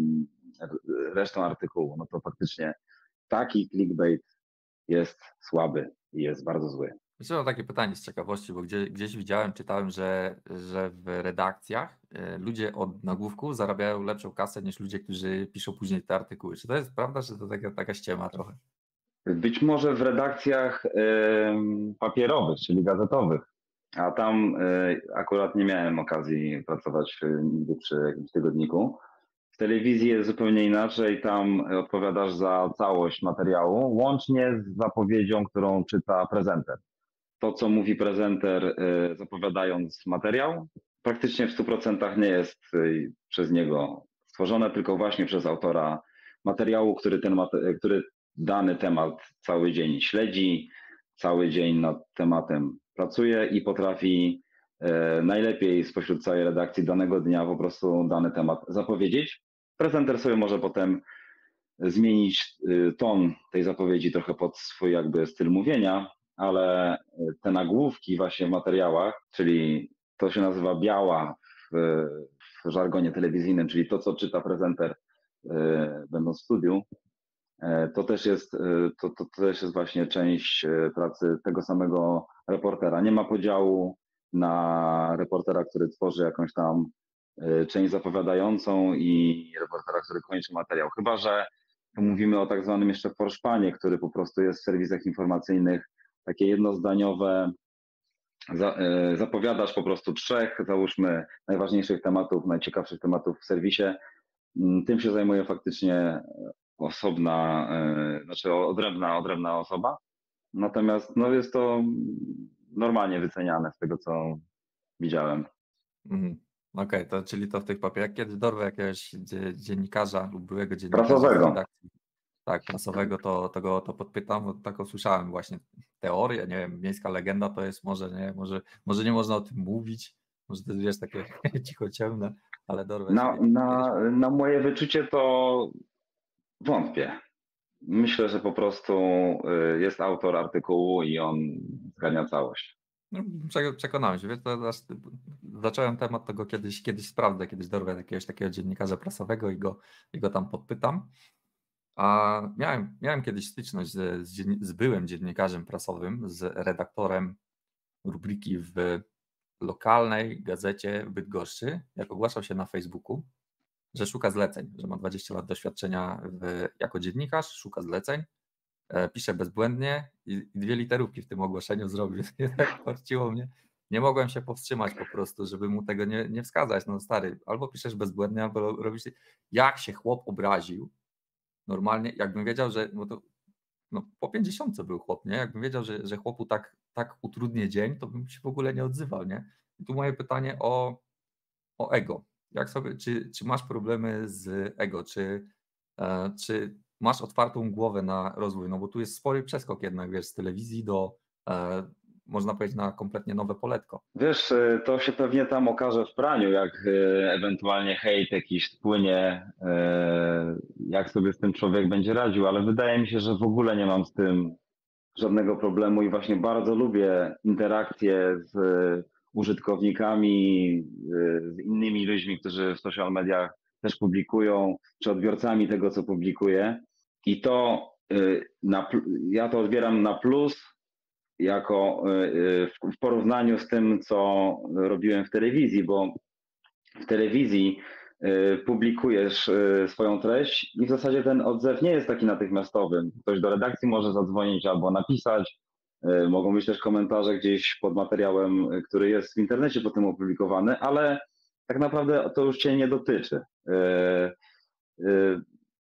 resztą artykułu. No to faktycznie taki clickbait jest słaby i jest bardzo zły. Jeszcze mam takie pytanie z ciekawości, bo gdzie, gdzieś widziałem, czytałem, że, że w redakcjach y, ludzie od nagłówków zarabiają lepszą kasę niż ludzie, którzy piszą później te artykuły. Czy to jest prawda, czy to taka, taka ściema trochę? Być może w redakcjach y, papierowych, czyli gazetowych, a tam y, akurat nie miałem okazji pracować nigdy przy jakimś tygodniku. W telewizji jest zupełnie inaczej, tam odpowiadasz za całość materiału, łącznie z zapowiedzią, którą czyta prezenter. To, co mówi prezenter, zapowiadając materiał, praktycznie w stu procentach nie jest przez niego stworzone, tylko właśnie przez autora materiału, który, ten, który dany temat cały dzień śledzi, cały dzień nad tematem pracuje i potrafi najlepiej spośród całej redakcji danego dnia po prostu dany temat zapowiedzieć. Prezenter sobie może potem zmienić ton tej zapowiedzi trochę pod swój jakby styl mówienia, ale te nagłówki właśnie w materiałach, czyli to się nazywa biała w, w żargonie telewizyjnym, czyli to, co czyta prezenter będąc w studiu, to też jest, to, to, to też jest właśnie część pracy tego samego reportera. Nie ma podziału na reportera, który tworzy jakąś tam część zapowiadającą i reportera, który kończy materiał. Chyba że mówimy o tak zwanym jeszcze forszpanie, który po prostu jest w serwisach informacyjnych, takie jednozdaniowe, zapowiadasz po prostu trzech, załóżmy, najważniejszych tematów, najciekawszych tematów w serwisie. Tym się zajmuje faktycznie osobna, znaczy odrębna, odrębna osoba. Natomiast no, jest to normalnie wyceniane z tego, co widziałem. Mhm. Okej, okay, to czyli to w tych papierach. Kiedyś dorwę jakiegoś dziennikarza lub byłego dziennikarza prasowego. z redakcji, tak, prasowego, to, to go to podpytam, bo taką słyszałem właśnie teorię, nie wiem, miejska legenda to jest może, nie, może, może nie można o tym mówić, może to jest takie cicho ciemne, ale dorwę. Na, na, na moje wyczucie to wątpię. Myślę, że po prostu jest autor artykułu i on zgarnia całość. No, przekonałem się, wiesz, to aż zacząłem temat tego kiedyś, kiedyś sprawdzę, kiedyś dorwę jakiegoś takiego dziennikarza prasowego i go, i go tam podpytam. A miałem, miałem kiedyś styczność z, z, z byłym dziennikarzem prasowym, z redaktorem rubryki w lokalnej gazecie w Bydgoszczy, jak ogłaszał się na Facebooku, że szuka zleceń, że ma dwadzieścia lat doświadczenia w, jako dziennikarz, szuka zleceń, e, pisze bezbłędnie i, i dwie literówki w tym ogłoszeniu zrobił. Tak korciło mnie. nie mogłem się powstrzymać po prostu, żeby mu tego nie, nie wskazać. No stary, albo piszesz bezbłędnie, albo robisz... Jak się chłop obraził, normalnie, jakbym wiedział, że... Bo to, no, po pięćdziesiątce był chłop, nie? Jakbym wiedział, że, że chłopu tak, tak utrudnię dzień, to bym się w ogóle nie odzywał, nie? I tu moje pytanie o, o ego. Jak sobie, czy, czy masz problemy z ego, czy, e, czy masz otwartą głowę na rozwój? No bo tu jest spory przeskok jednak, wiesz, z telewizji do, e, można powiedzieć, na kompletnie nowe poletko. Wiesz, y, to się pewnie tam okaże w praniu, jak y, ewentualnie hejt jakiś spłynie, y, jak sobie z tym człowiek będzie radził, ale wydaje mi się, że w ogóle nie mam z tym żadnego problemu i właśnie bardzo lubię interakcje z y, użytkownikami, y, z innymi ludźmi, którzy w social mediach też publikują, czy odbiorcami tego, co publikuję. I to y, na, pl- ja to odbieram na plus, jako y, w porównaniu z tym, co robiłem w telewizji, bo w telewizji y, publikujesz y, swoją treść i w zasadzie ten odzew nie jest taki natychmiastowy. Ktoś do redakcji może zadzwonić albo napisać. y, Mogą być też komentarze gdzieś pod materiałem, y, który jest w internecie potem opublikowany, ale tak naprawdę to już cię nie dotyczy. Y, y,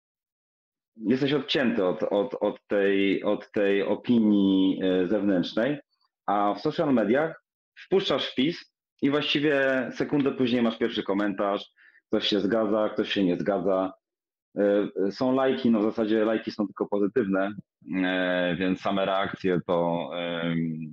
Jesteś odcięty od, od, od, tej, od tej opinii e, zewnętrznej, a w social mediach wpuszczasz wpis i właściwie sekundę później masz pierwszy komentarz, ktoś się zgadza, ktoś się nie zgadza. E, Są lajki, no w zasadzie lajki są tylko pozytywne, e, więc same reakcje to e,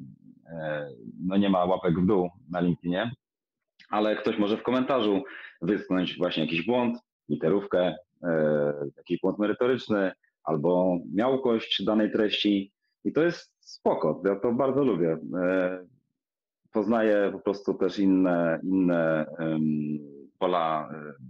e, no nie ma łapek w dół na LinkedInie, ale ktoś może w komentarzu wytknąć właśnie jakiś błąd, literówkę, e, jakiś błąd merytoryczny albo miałkość danej treści i to jest spoko, ja to bardzo lubię. E, Poznaję po prostu też inne, inne em, pola,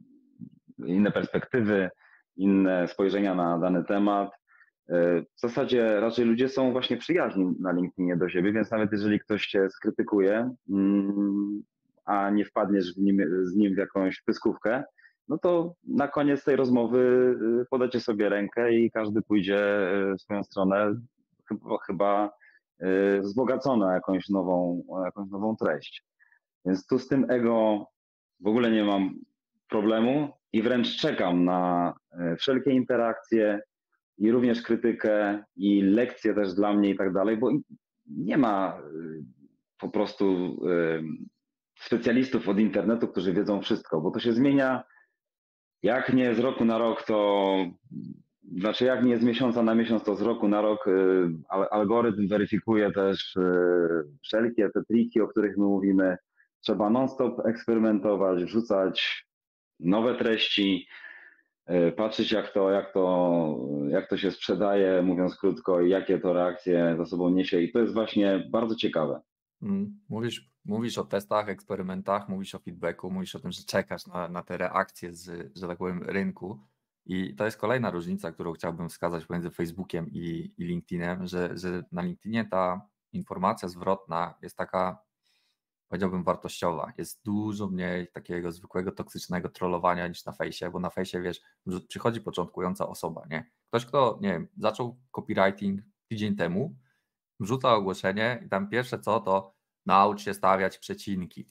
e, inne perspektywy, inne spojrzenia na dany temat. E, W zasadzie raczej ludzie są właśnie przyjaźni na LinkedInie do siebie, więc nawet jeżeli ktoś cię skrytykuje, mm, a nie wpadniesz w nim, z nim w jakąś pyskówkę, no to na koniec tej rozmowy y, podacie sobie rękę i każdy pójdzie y, w swoją stronę, chyba, chyba y, wzbogacony o jakąś nową, o jakąś nową treść. Więc tu z tym ego w ogóle nie mam problemu i wręcz czekam na y, wszelkie interakcje, i również krytykę i lekcje też dla mnie i tak dalej, bo nie ma y, po prostu y, specjalistów od internetu, którzy wiedzą wszystko, bo to się zmienia jak nie z roku na rok, to znaczy jak nie z miesiąca na miesiąc, to z roku na rok y, al- algorytm weryfikuje też y, wszelkie te triki, o których my mówimy. Trzeba non-stop eksperymentować, wrzucać nowe treści, y, patrzeć jak to, jak to, jak to się sprzedaje, mówiąc krótko, i jakie to reakcje za sobą niesie. I to jest właśnie bardzo ciekawe. Mm, Mówisz, mówisz o testach, eksperymentach, mówisz o feedbacku, mówisz o tym, że czekasz na, na te reakcje z, że tak powiem, rynku. I to jest kolejna różnica, którą chciałbym wskazać pomiędzy Facebookiem i, i LinkedInem, że, że na LinkedInie ta informacja zwrotna jest taka, powiedziałbym, wartościowa. Jest dużo mniej takiego zwykłego, toksycznego trollowania niż na fejsie, bo na fejsie, wiesz, że przychodzi początkująca osoba, nie? Ktoś, kto, nie wiem, zaczął copywriting tydzień temu, wrzuca ogłoszenie i tam pierwsze co, to naucz się stawiać przecinki.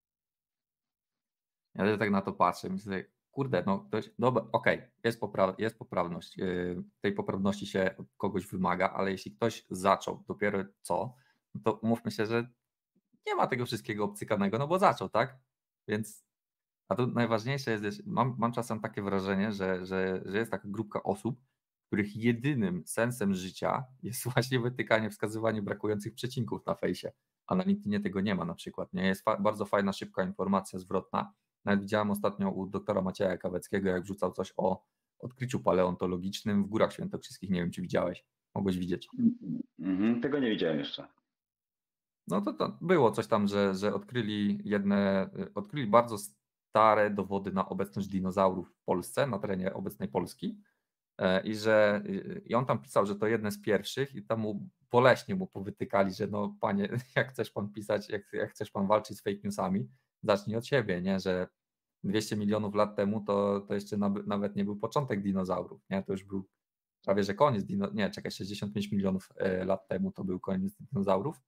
Ja też tak na to patrzę, myślę, kurde, no ktoś, dobra, okej, jest, popra- jest poprawność, yy, tej poprawności się od kogoś wymaga, ale jeśli ktoś zaczął dopiero co, no to umówmy się, że nie ma tego wszystkiego obcykanego, no bo zaczął, tak? Więc, a tu najważniejsze jest, wiesz, mam, mam czasem takie wrażenie, że, że, że jest taka grupka osób, których jedynym sensem życia jest właśnie wytykanie, wskazywanie brakujących przecinków na fejsie, a na LinkedInie tego nie ma na przykład, nie? Jest fa- bardzo fajna, szybka informacja zwrotna. Nawet widziałem ostatnio u doktora Macieja Kaweckiego, jak wrzucał coś o odkryciu paleontologicznym w Górach Świętokrzyskich, nie wiem, czy widziałeś, mogłeś widzieć. Mhm, tego nie widziałem jeszcze. No to, to było coś tam, że, że odkryli jedne, odkryli bardzo stare dowody na obecność dinozaurów w Polsce, na terenie obecnej Polski. E, I że i on tam pisał, że to jedne z pierwszych, i tam mu boleśnie mu powytykali, że no panie, jak chcesz pan pisać, jak, jak chcesz pan walczyć z fake newsami, zacznij od siebie, nie? Że dwieście milionów lat temu to, to jeszcze naby- nawet nie był początek dinozaurów, nie? To już był prawie że koniec, dino, nie, czekaj, sześćdziesiąt pięć milionów e, lat temu to był koniec dinozaurów.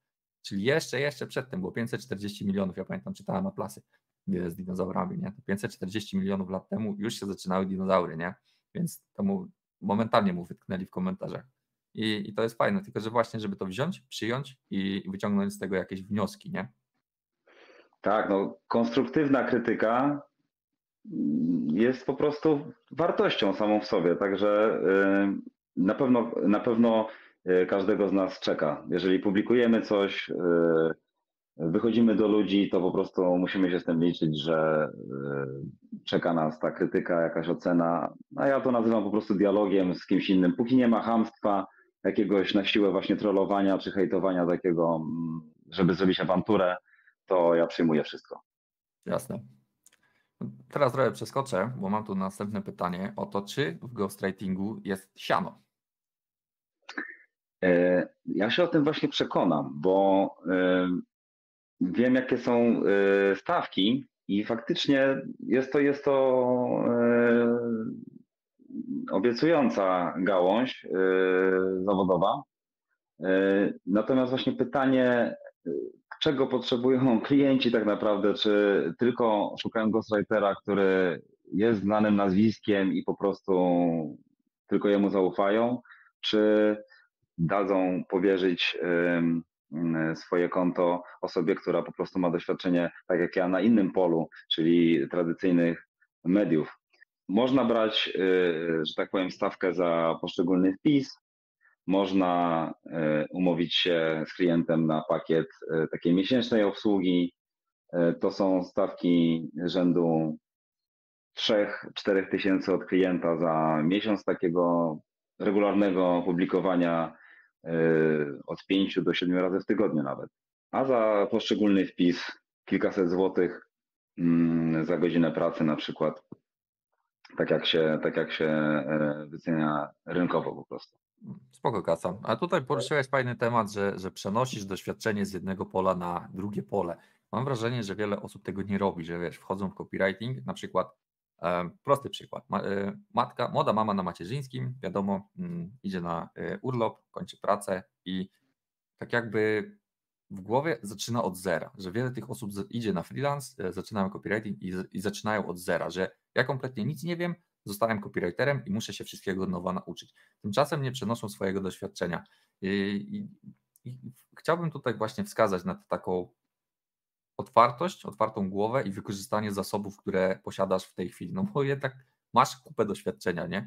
Czyli jeszcze, jeszcze przedtem było pięćset czterdzieści milionów, ja pamiętam, czytałem atlasy z dinozaurami, nie? To pięćset czterdzieści milionów lat temu już się zaczynały dinozaury, nie? Więc to mu momentalnie mu wytknęli w komentarzach. I, I to jest fajne, tylko że właśnie, żeby to wziąć, przyjąć i wyciągnąć z tego jakieś wnioski, nie? Tak, no konstruktywna krytyka jest po prostu wartością samą w sobie, także y, na pewno, na pewno y, każdego z nas czeka. Jeżeli publikujemy coś, y, wychodzimy do ludzi, to po prostu musimy się z tym liczyć, że y, czeka nas ta krytyka, jakaś ocena, a ja to nazywam po prostu dialogiem z kimś innym. Póki nie ma chamstwa, jakiegoś na siłę właśnie trollowania czy hejtowania takiego, mm, żeby zrobić awanturę, to ja przyjmuję wszystko. Jasne. Teraz trochę przeskoczę, bo mam tu następne pytanie o to, czy w ghostwritingu jest siano? E, Ja się o tym właśnie przekonam, bo e, wiem, jakie są e, stawki i faktycznie jest to, jest to e, obiecująca gałąź e, zawodowa. E, Natomiast właśnie pytanie, e, czego potrzebują klienci tak naprawdę, czy tylko szukają ghostwritera, który jest znanym nazwiskiem i po prostu tylko jemu zaufają, czy dadzą powierzyć ym, swoje konto osobie, która po prostu ma doświadczenie, tak jak ja, na innym polu, czyli tradycyjnych mediów. Można brać, y, że tak powiem, stawkę za poszczególny wpis, można y, umówić się z klientem na pakiet y, takiej miesięcznej obsługi. Y, To są stawki rzędu trzy do czterech tysięcy od klienta za miesiąc takiego regularnego publikowania, od pięciu do siedmiu razy w tygodniu nawet. A za poszczególny wpis kilkaset złotych za godzinę pracy na przykład, tak jak się, tak jak się wycenia rynkowo po prostu. Spoko kasa. A tutaj poruszyłeś fajny temat, że, że przenosisz doświadczenie z jednego pola na drugie pole. Mam wrażenie, że wiele osób tego nie robi, że wiesz, wchodzą w copywriting, na przykład e, prosty przykład, Ma, e, matka, młoda mama na macierzyńskim, wiadomo, m, idzie na e, urlop, kończy pracę i tak jakby w głowie zaczyna od zera, że wiele tych osób z- idzie na freelance, e, zaczynają copywriting i, z- i zaczynają od zera, że ja kompletnie nic nie wiem, zostałem copywriterem i muszę się wszystkiego od nowa nauczyć. Tymczasem nie przenoszą swojego doświadczenia. I, i, i chciałbym tutaj właśnie wskazać na taką otwartość, otwartą głowę i wykorzystanie zasobów, które posiadasz w tej chwili, no bo jednak masz kupę doświadczenia, nie?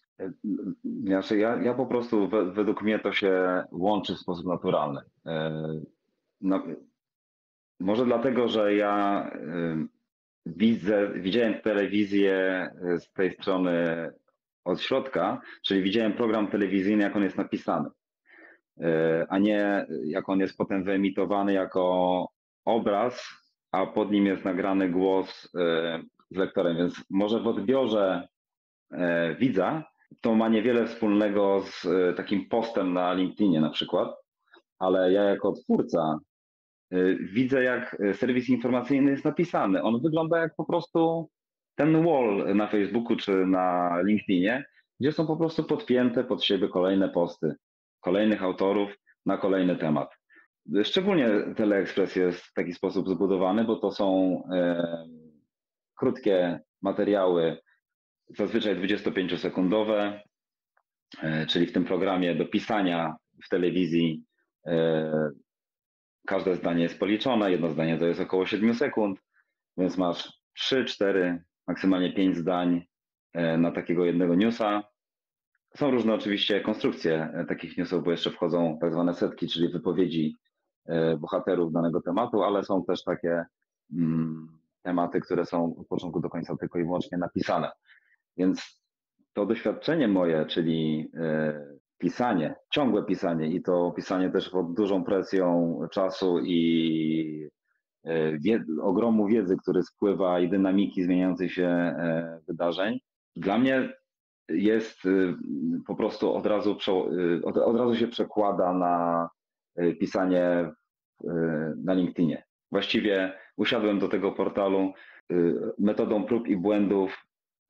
Znaczy ja, ja po prostu we, według mnie to się łączy w sposób naturalny. E, No, może dlatego, że ja y, widzę, widziałem telewizję z tej strony od środka, czyli widziałem program telewizyjny, jak on jest napisany, y, a nie jak on jest potem wyemitowany jako obraz, a pod nim jest nagrany głos y, z lektorem. Więc może w odbiorze y, widza to ma niewiele wspólnego z y, takim postem na LinkedInie na przykład, ale ja jako twórca widzę, jak serwis informacyjny jest napisany. On wygląda jak po prostu ten wall na Facebooku czy na LinkedInie, gdzie są po prostu podpięte pod siebie kolejne posty kolejnych autorów na kolejny temat. Szczególnie Teleexpress jest w taki sposób zbudowany, bo to są e, krótkie materiały, zazwyczaj dwudziestopięciosekundowe, e, czyli w tym programie do pisania w telewizji e, każde zdanie jest policzone, jedno zdanie to jest około siedmiu sekund, więc masz trzy, cztery, maksymalnie pięć zdań na takiego jednego newsa. Są różne oczywiście konstrukcje takich newsów, bo jeszcze wchodzą tak zwane setki, czyli wypowiedzi bohaterów danego tematu, ale są też takie mm, tematy, które są od początku do końca tylko i wyłącznie napisane. Więc to doświadczenie moje, czyli pisanie, ciągłe pisanie i to pisanie też pod dużą presją czasu i wie, ogromu wiedzy, który spływa i dynamiki zmieniających się wydarzeń, dla mnie jest po prostu od razu, od, od razu się przekłada na pisanie na LinkedInie. Właściwie usiadłem do tego portalu metodą prób i błędów.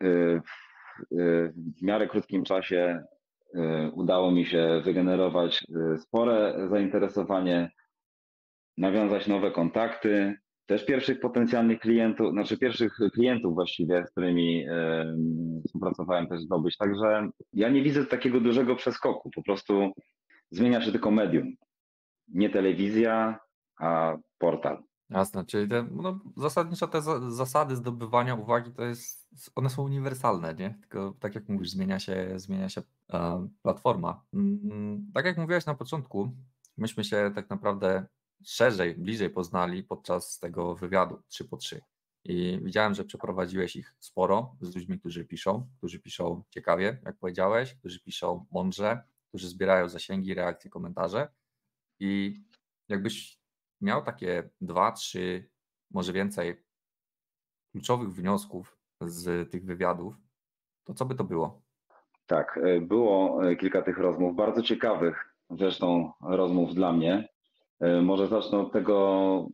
W miarę krótkim czasie udało mi się wygenerować spore zainteresowanie. nawiązać nowe kontakty, też pierwszych potencjalnych klientów, znaczy pierwszych klientów właściwie, z którymi e, współpracowałem, też zdobyć. Także ja nie widzę takiego dużego przeskoku, po prostu zmienia się tylko medium. Nie telewizja, a portal. Jasne, czyli te, no, zasadniczo te za, zasady zdobywania uwagi to jest, one są uniwersalne, nie? Tylko tak jak mówisz, zmienia się, zmienia się e, platforma. Mm, tak jak mówiłeś na początku, myśmy się tak naprawdę szerzej, bliżej poznali podczas tego wywiadu trzy po trzy. I widziałem, że przeprowadziłeś ich sporo z ludźmi, którzy piszą, którzy piszą ciekawie, jak powiedziałeś, którzy piszą mądrze, którzy zbierają zasięgi, reakcje, komentarze. I jakbyś miał takie dwa, trzy, może więcej kluczowych wniosków z tych wywiadów, to co by to było? Tak, e, było e, kilka tych rozmów, bardzo ciekawych zresztą rozmów dla mnie. E, Może zacznę od tego,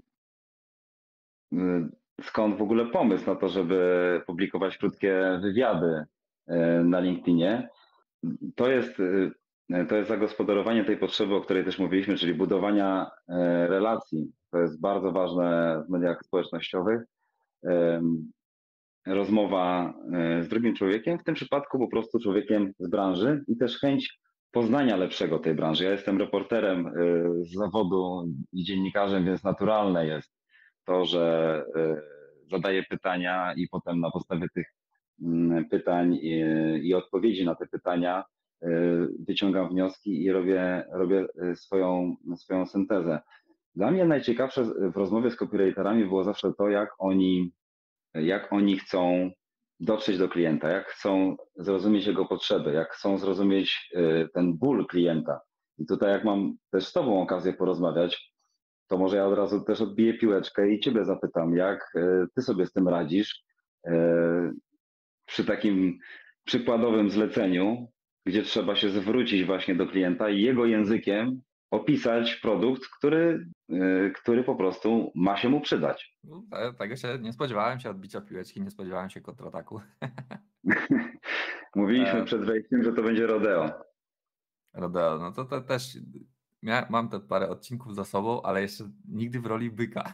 e, skąd w ogóle pomysł na to, żeby publikować krótkie wywiady e, na LinkedInie. To jest, e, to jest zagospodarowanie tej potrzeby, o której też mówiliśmy, czyli budowania e, relacji. To jest bardzo ważne w mediach społecznościowych. E, Rozmowa e, z drugim człowiekiem, w tym przypadku po prostu człowiekiem z branży i też chęć poznania lepszego tej branży. Ja jestem reporterem e, z zawodu i dziennikarzem, więc naturalne jest to, że e, zadaję pytania i potem na podstawie tych mm, pytań i, i odpowiedzi na te pytania e, wyciągam wnioski i robię, robię e, swoją, swoją syntezę. Dla mnie najciekawsze w rozmowie z copywriterami było zawsze to, jak oni jak oni chcą dotrzeć do klienta, jak chcą zrozumieć jego potrzeby, jak chcą zrozumieć y, ten ból klienta. I tutaj jak mam też z Tobą okazję porozmawiać, to może ja od razu też odbiję piłeczkę i Ciebie zapytam, jak y, Ty sobie z tym radzisz y, przy takim przykładowym zleceniu, gdzie trzeba się zwrócić właśnie do klienta i jego językiem opisać produkt, który, y, który po prostu ma się mu przydać. No, te- tego się nie spodziewałem się odbicia piłeczki, nie spodziewałem się kontrataku. Mówiliśmy E, przed wejściem, że to będzie rodeo. Rodeo, no to, to też mia, mam te parę odcinków za sobą, ale jeszcze nigdy w roli byka.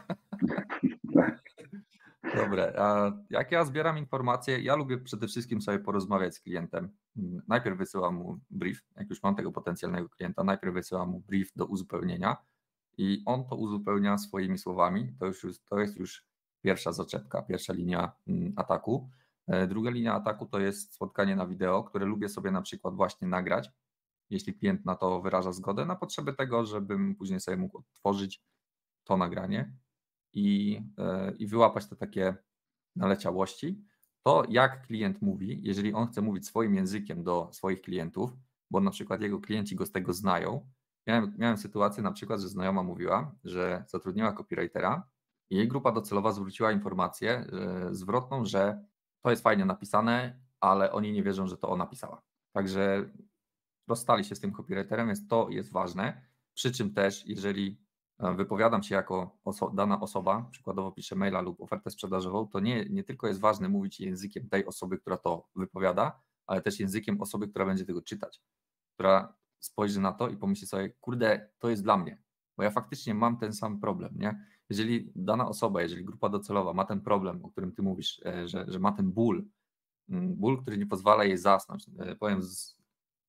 Dobra, a jak ja zbieram informacje, ja lubię przede wszystkim sobie porozmawiać z klientem. Mm, Najpierw wysyłam mu brief, jak już mam tego potencjalnego klienta, najpierw wysyłam mu brief do uzupełnienia i on to uzupełnia swoimi słowami. To, już, jest- to jest już pierwsza zaczepka, pierwsza linia mm, ataku. E, Druga linia ataku to jest spotkanie na wideo, które lubię sobie na przykład właśnie nagrać, jeśli klient na to wyraża zgodę, na potrzeby tego, żebym później sobie mógł odtworzyć to nagranie i, e, i wyłapać te takie naleciałości. To jak klient mówi, jeżeli on chce mówić swoim językiem do swoich klientów, bo na przykład jego klienci go z tego znają. Miałem, miałem sytuację na przykład, że znajoma mówiła, że zatrudniła copywritera i jej grupa docelowa zwróciła informację e, zwrotną, że to jest fajnie napisane, ale oni nie wierzą, że to ona pisała. Także rozstali się z tym copywriterem, więc to jest ważne. Przy czym też, jeżeli e, wypowiadam się jako oso- dana osoba, przykładowo piszę maila lub ofertę sprzedażową, to nie, nie tylko jest ważne mówić językiem tej osoby, która to wypowiada, ale też językiem osoby, która będzie tego czytać, która spojrzy na to i pomyśli sobie, kurde, to jest dla mnie, bo ja faktycznie mam ten sam problem, nie? Jeżeli dana osoba, jeżeli grupa docelowa ma ten problem, o którym ty mówisz, e, że, że ma ten ból, mm, ból, który nie pozwala jej zasnąć, e, powiem z,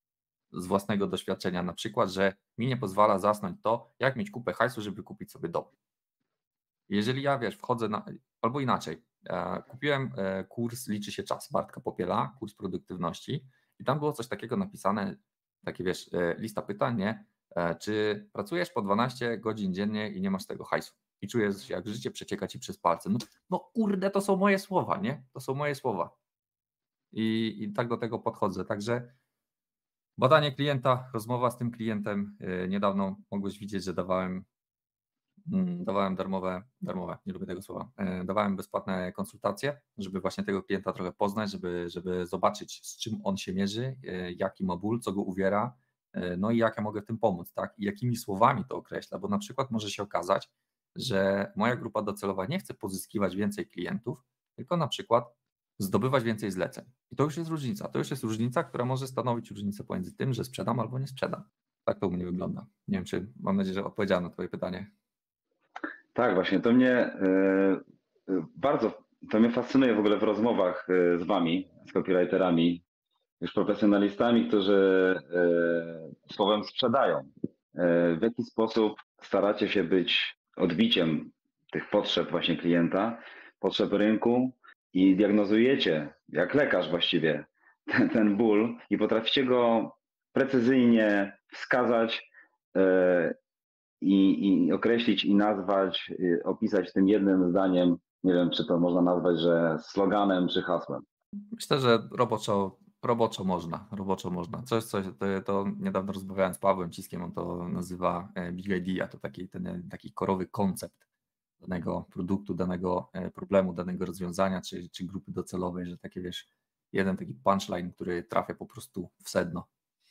z własnego doświadczenia na przykład, że mi nie pozwala zasnąć to, jak mieć kupę hajsu, żeby kupić sobie dom. Jeżeli ja, wiesz, wchodzę na, albo inaczej, e, kupiłem e, kurs Liczy się czas Bartka Popiela, kurs produktywności i tam było coś takiego napisane, takie wiesz, e, lista pytań, nie? E, czy pracujesz po dwanaście godzin dziennie i nie masz tego hajsu i czujesz, jak życie przecieka ci przez palce. No, no kurde, to są moje słowa, nie? To są moje słowa. I, i tak do tego podchodzę, także badanie klienta, rozmowa z tym klientem. Yy, Niedawno mogłeś widzieć, że dawałem, mm, dawałem darmowe, darmowe, nie lubię tego słowa, yy, dawałem bezpłatne konsultacje, żeby właśnie tego klienta trochę poznać, żeby, żeby zobaczyć, z czym on się mierzy, yy, jaki ma ból, co go uwiera, yy, no i jak ja mogę w tym pomóc, tak? I jakimi słowami to określa, bo na przykład może się okazać, że moja grupa docelowa nie chce pozyskiwać więcej klientów, tylko na przykład zdobywać więcej zleceń. I to już jest różnica. To już jest różnica, która może stanowić różnicę pomiędzy tym, że sprzedam albo nie sprzedam. Tak to u mnie wygląda. Nie wiem, czy mam nadzieję, że odpowiedziałem na Twoje pytanie. Tak, właśnie to mnie e, bardzo, to mnie fascynuje w ogóle w rozmowach e, z wami, z copywriterami, już profesjonalistami, którzy e, słowem sprzedają. E, w jaki sposób staracie się być odbiciem tych potrzeb właśnie klienta, potrzeb rynku i diagnozujecie, jak lekarz właściwie, ten, ten ból i potraficie go precyzyjnie wskazać e, i, i określić i nazwać, y, opisać tym jednym zdaniem, nie wiem, czy to można nazwać, że sloganem czy hasłem. Myślę, że roboczo, roboczo można, roboczo można. Coś, coś to, to niedawno rozmawiałem z Pawłem Ciskiem, on to nazywa e, Big Idea, to taki, ten, taki korowy koncept danego produktu, danego e, problemu, danego rozwiązania, czy, czy grupy docelowej, że takie, wiesz, jeden taki punchline, który trafia po prostu w sedno.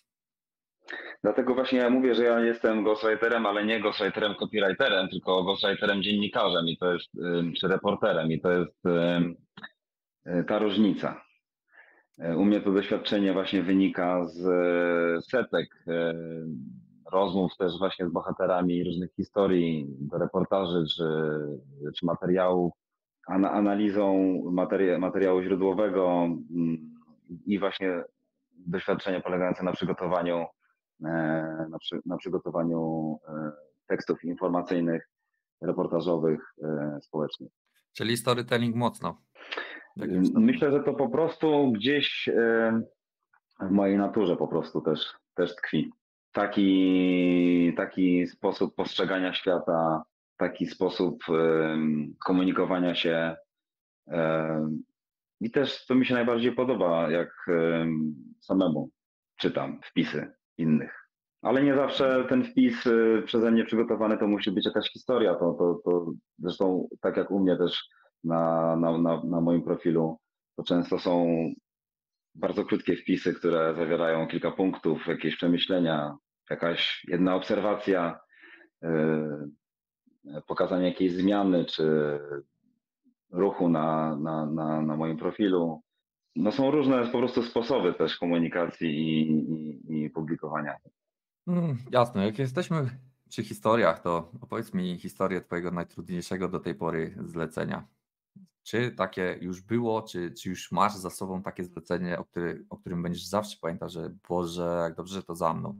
Dlatego właśnie ja mówię, że ja jestem ghostwriterem, ale nie ghostwriterem copywriterem, tylko ghostwriterem dziennikarzem i to jest, y, czy reporterem i to jest y, y, ta różnica. Y, U mnie to doświadczenie właśnie wynika z y, setek y, rozmów też właśnie z bohaterami różnych historii, reportaży czy, czy materiałów, ana- analizą materia- materiału źródłowego mm, i właśnie doświadczenie polegające na przygotowaniu e, na, przy, na przygotowaniu e, tekstów informacyjnych, reportażowych, e, społecznych. Czyli storytelling mocno. w jakimś stopniu. Myślę, że to po prostu gdzieś e, w mojej naturze po prostu też, też tkwi. Taki, taki sposób postrzegania świata, taki sposób e, komunikowania się e, i też to mi się najbardziej podoba, jak e, samemu czytam wpisy innych. Ale nie zawsze ten wpis y, przeze mnie przygotowany to musi być jakaś historia. To, to, to zresztą tak jak u mnie też na, na, na, na moim profilu, to często są bardzo krótkie wpisy, które zawierają kilka punktów, jakieś przemyślenia, jakaś jedna obserwacja, y, pokazanie jakiejś zmiany czy ruchu na, na, na, na moim profilu. No są różne po prostu sposoby też komunikacji i, i, i publikowania. Mm, jasne, jak jesteśmy przy historiach, to opowiedz mi historię twojego najtrudniejszego do tej pory zlecenia. Czy takie już było, czy, czy już masz za sobą takie zlecenie, o, który, o którym będziesz zawsze pamiętał, że Boże, jak dobrze, że to za mną.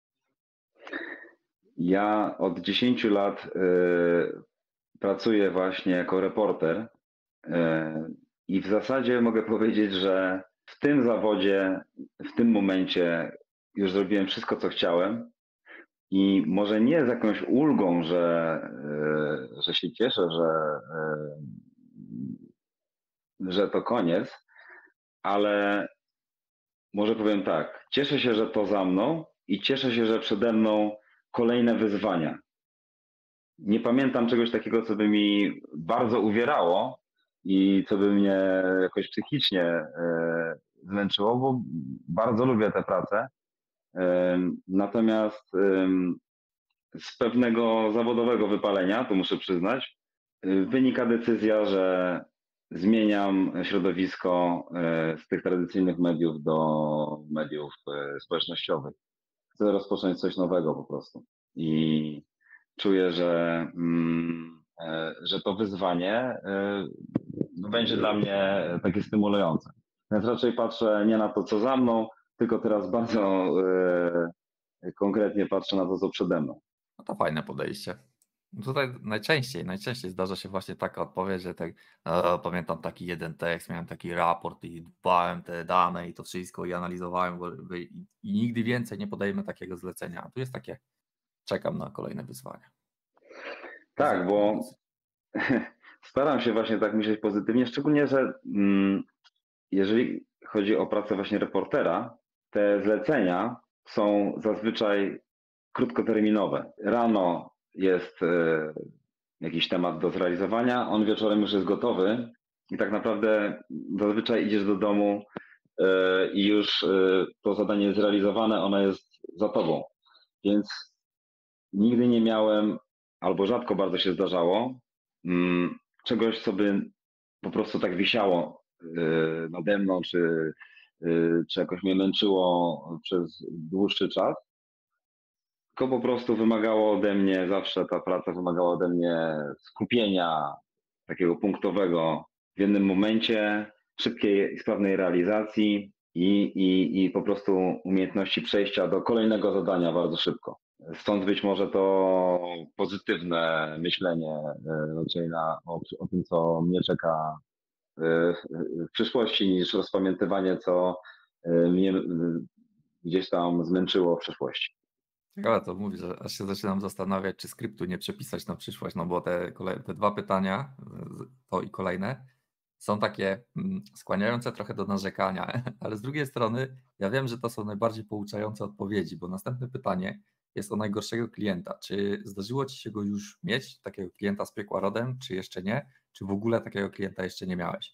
Ja od dziesięciu lat y, pracuję właśnie jako reporter y, i w zasadzie mogę powiedzieć, że w tym zawodzie, w tym momencie już zrobiłem wszystko, co chciałem i może nie z jakąś ulgą, że, y, że się cieszę, że, y, że to koniec, ale może powiem tak, cieszę się, że to za mną i cieszę się, że przede mną kolejne wyzwania. Nie pamiętam czegoś takiego, co by mi bardzo uwierało i co by mnie jakoś psychicznie e, zmęczyło, bo bardzo lubię tę pracę. E, natomiast e, z pewnego zawodowego wypalenia, to muszę przyznać, e, wynika decyzja, że zmieniam środowisko e, z tych tradycyjnych mediów do mediów e, społecznościowych. Chcę rozpocząć coś nowego po prostu. I czuję, że, mm, e, że to wyzwanie e, no, będzie dla mnie takie stymulujące. Więc raczej patrzę nie na to, co za mną, tylko teraz bardzo e, konkretnie patrzę na to, co przede mną. No to fajne podejście. Tutaj najczęściej, najczęściej zdarza się właśnie taka odpowiedź, że tak, e, pamiętam taki jeden tekst, miałem taki raport i dbałem te dane i to wszystko i analizowałem go i, i nigdy więcej nie podejmę takiego zlecenia. A tu jest takie, czekam na kolejne wyzwania. Tak, bo staram się właśnie tak myśleć pozytywnie, szczególnie, że mm, jeżeli chodzi o pracę właśnie reportera, te zlecenia są zazwyczaj krótkoterminowe. Rano jest e, jakiś temat do zrealizowania, on wieczorem już jest gotowy i tak naprawdę zazwyczaj idziesz do domu e, i już e, to zadanie jest zrealizowane, ono jest za tobą. Więc nigdy nie miałem, albo rzadko bardzo się zdarzało, mm, czegoś, co by po prostu tak wisiało e, nade mną, czy, e, czy jakoś mnie męczyło przez dłuższy czas. Tylko po prostu wymagało ode mnie, zawsze ta praca wymagała ode mnie skupienia takiego punktowego w jednym momencie, szybkiej i sprawnej realizacji i, i, i po prostu umiejętności przejścia do kolejnego zadania bardzo szybko. Stąd być może to pozytywne myślenie e, raczej na, o, o tym, co mnie czeka e, w przyszłości, niż rozpamiętywanie, co e, mnie e, gdzieś tam zmęczyło w przeszłości. Ciekawe to mówisz, że aż się zaczynam zastanawiać, czy skryptu nie przepisać na przyszłość, no bo te, kolej, te dwa pytania, to i kolejne, są takie mm, skłaniające trochę do narzekania, ale z drugiej strony ja wiem, że to są najbardziej pouczające odpowiedzi, bo następne pytanie jest o najgorszego klienta. Czy zdarzyło Ci się go już mieć, takiego klienta z piekła rodem, czy jeszcze nie? Czy w ogóle takiego klienta jeszcze nie miałeś?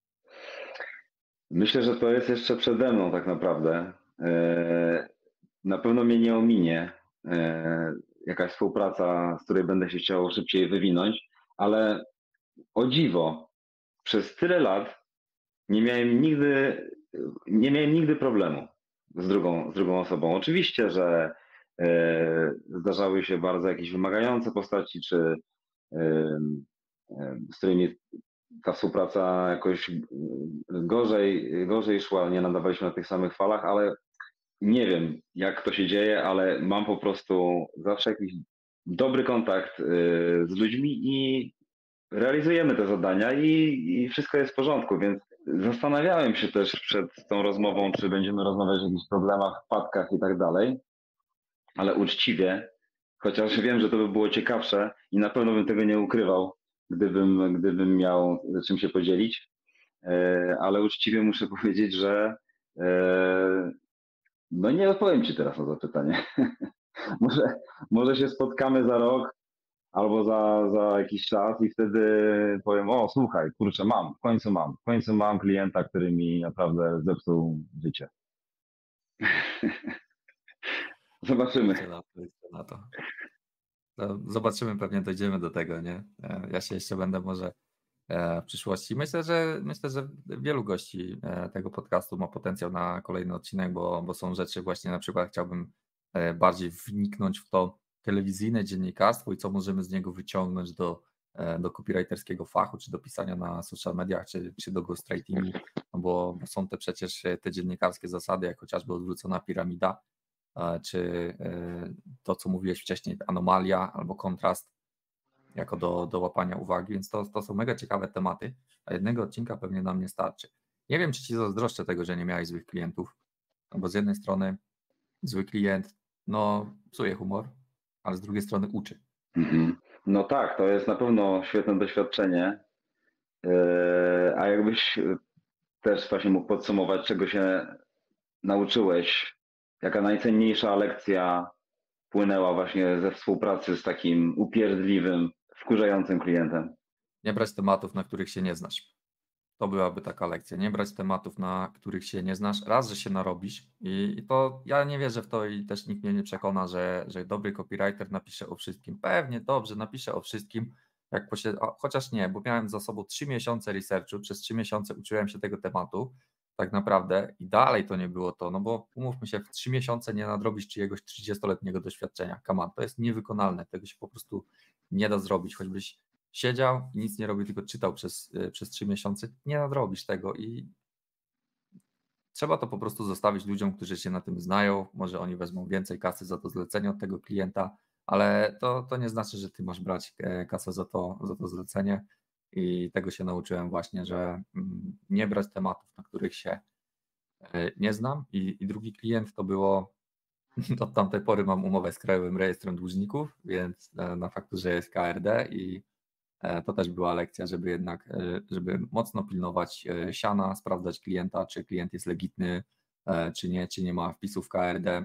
Myślę, że to jest jeszcze przede mną tak naprawdę. E, Na pewno mnie nie ominie e, jakaś współpraca, z której będę się chciał szybciej wywinąć, ale o dziwo, przez tyle lat nie miałem nigdy, nie miałem nigdy problemu z drugą, z drugą osobą. Oczywiście, że e, zdarzały się bardzo jakieś wymagające postaci, czy e, e, z którymi ta współpraca jakoś gorzej, gorzej szła, nie nadawaliśmy na tych samych falach, ale nie wiem, jak to się dzieje, ale mam po prostu zawsze jakiś dobry kontakt y, z ludźmi i realizujemy te zadania i, i wszystko jest w porządku, więc zastanawiałem się też przed tą rozmową, czy będziemy rozmawiać o jakichś problemach, wpadkach i tak dalej, ale uczciwie, chociaż wiem, że to by było ciekawsze i na pewno bym tego nie ukrywał, gdybym, gdybym miał czym się podzielić, e, ale uczciwie muszę powiedzieć, że e, no nie odpowiem Ci teraz na to pytanie. Może, może się spotkamy za rok albo za, za jakiś czas i wtedy powiem, o słuchaj, kurczę, mam, w końcu mam, w końcu mam klienta, który mi naprawdę zepsuł życie. Zobaczymy. Liczę na to, liczę na to. To zobaczymy, pewnie dojdziemy do tego, nie? E, Ja się jeszcze będę może e, w przyszłości. Myślę, że myślę, że wielu gości e, tego podcastu ma potencjał na kolejny odcinek, bo, bo są rzeczy właśnie, na przykład chciałbym e, bardziej wniknąć w to telewizyjne dziennikarstwo i co możemy z niego wyciągnąć do, e, do copywriterskiego fachu, czy do pisania na social mediach, czy, czy do ghostwritingu, no bo, bo są te przecież te dziennikarskie zasady, jak chociażby odwrócona piramida, e, czy e, to, co mówiłeś wcześniej, anomalia albo kontrast, jako do, do łapania uwagi, więc to, to są mega ciekawe tematy, a jednego odcinka pewnie nam nie starczy. Nie wiem, czy Ci zazdroszczę tego, że nie miałeś złych klientów, no bo z jednej strony zły klient, no psuje humor, ale z drugiej strony uczy. Mhm. No tak, to jest na pewno świetne doświadczenie. Yy, A jakbyś też właśnie mógł podsumować, czego się nauczyłeś, jaka najcenniejsza lekcja płynęła właśnie ze współpracy z takim upierdliwym, wkurzającym klientem? Nie brać tematów, na których się nie znasz. To byłaby taka lekcja. Nie brać tematów, na których się nie znasz. Raz, że się narobisz i, i to ja nie wierzę w to i też nikt mnie nie przekona, że, że dobry copywriter napisze o wszystkim. Pewnie, dobrze, napiszę o wszystkim, jak posied... a, chociaż nie, bo miałem za sobą trzy miesiące researchu, przez trzy miesiące uczyłem się tego tematu tak naprawdę i dalej to nie było to, no bo umówmy się, w trzy miesiące nie nadrobisz czyjegoś trzydziestoletniego doświadczenia. Come on, to jest niewykonalne, tego się po prostu nie da zrobić, choćbyś siedział i nic nie robił, tylko czytał przez, przez trzy miesiące, nie nadrobisz tego i trzeba to po prostu zostawić ludziom, którzy się na tym znają, może oni wezmą więcej kasy za to zlecenie od tego klienta, ale to, to nie znaczy, że ty masz brać kasę za to, za to zlecenie i tego się nauczyłem właśnie, że nie brać tematów, na których się nie znam i, i drugi klient to było, od tamtej pory mam umowę z Krajowym Rejestrem Dłużników, więc na fakturze jest K R D i to też była lekcja, żeby jednak, żeby mocno pilnować siana, sprawdzać klienta, czy klient jest legitny, czy nie, czy nie ma wpisów K R D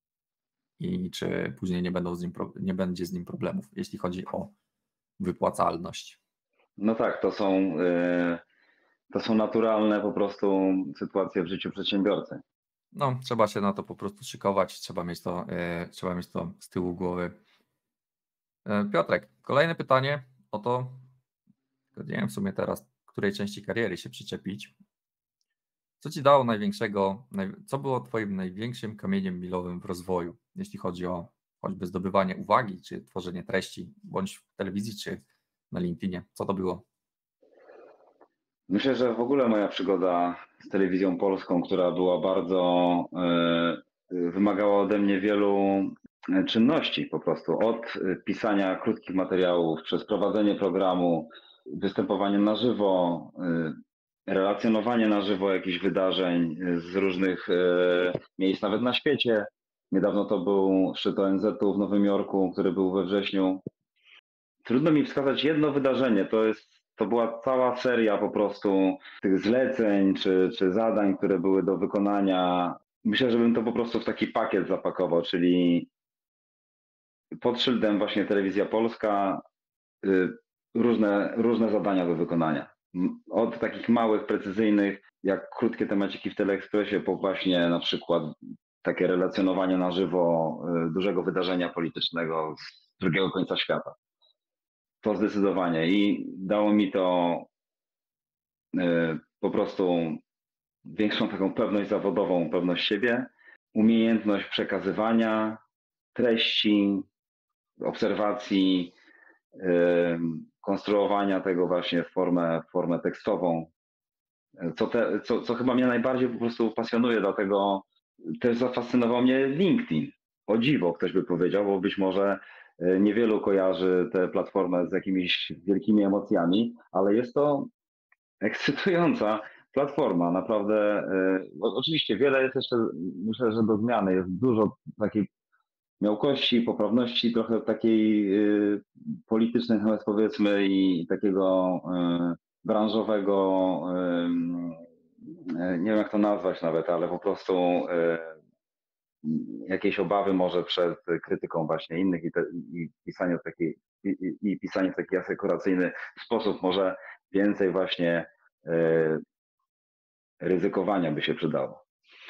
i czy później nie, będą z nim, nie będzie z nim problemów, jeśli chodzi o wypłacalność. No tak, to są, yy, to są naturalne po prostu sytuacje w życiu przedsiębiorcy. No, trzeba się na to po prostu szykować, trzeba mieć to, yy, trzeba mieć to z tyłu głowy. Yy, Piotrek, kolejne pytanie o to, nie wiem w sumie teraz, której części kariery się przyczepić. Co Ci dało największego, co było Twoim największym kamieniem milowym w rozwoju, jeśli chodzi o choćby zdobywanie uwagi, czy tworzenie treści, bądź w telewizji, czy na LinkedInie? Co to było? Myślę, że w ogóle moja przygoda z telewizją polską, która była bardzo, e, wymagała ode mnie wielu e, czynności po prostu. Od e, pisania krótkich materiałów, przez prowadzenie programu, występowanie na żywo, e, relacjonowanie na żywo jakichś wydarzeń e, z różnych e, miejsc, nawet na świecie. Niedawno to był szczyt O N Z u w Nowym Jorku, który był we wrześniu. Trudno mi wskazać jedno wydarzenie. To jest, to była cała seria po prostu tych zleceń czy, czy zadań, które były do wykonania. Myślę, że bym to po prostu w taki pakiet zapakował, czyli pod szyldem właśnie Telewizja Polska, y, różne, różne zadania do wykonania. M- Od takich małych, precyzyjnych, jak krótkie temaciki w Teleekspresie, po właśnie na przykład takie relacjonowanie na żywo y, dużego wydarzenia politycznego z drugiego końca świata. To zdecydowanie i dało mi to y, po prostu większą taką pewność zawodową, pewność siebie, umiejętność przekazywania treści, obserwacji, y, konstruowania tego właśnie w formę, w formę tekstową, co, te, co, co chyba mnie najbardziej po prostu pasjonuje, dlatego też zafascynował mnie LinkedIn. O dziwo, ktoś by powiedział, bo być może y, niewielu kojarzy tę platformę z jakimiś wielkimi emocjami, ale jest to ekscytująca platforma. Naprawdę, y, o- oczywiście wiele jest jeszcze, myślę, że do zmiany. Jest dużo takiej miałkości, poprawności, trochę takiej y, politycznej, nawet powiedzmy, i takiego y, branżowego, y, y, nie wiem jak to nazwać nawet, ale po prostu y, jakieś obawy może przed krytyką właśnie innych i, te, i pisanie w taki, i, i, i pisanie w taki asekuracyjny sposób, może więcej właśnie y, ryzykowania by się przydało.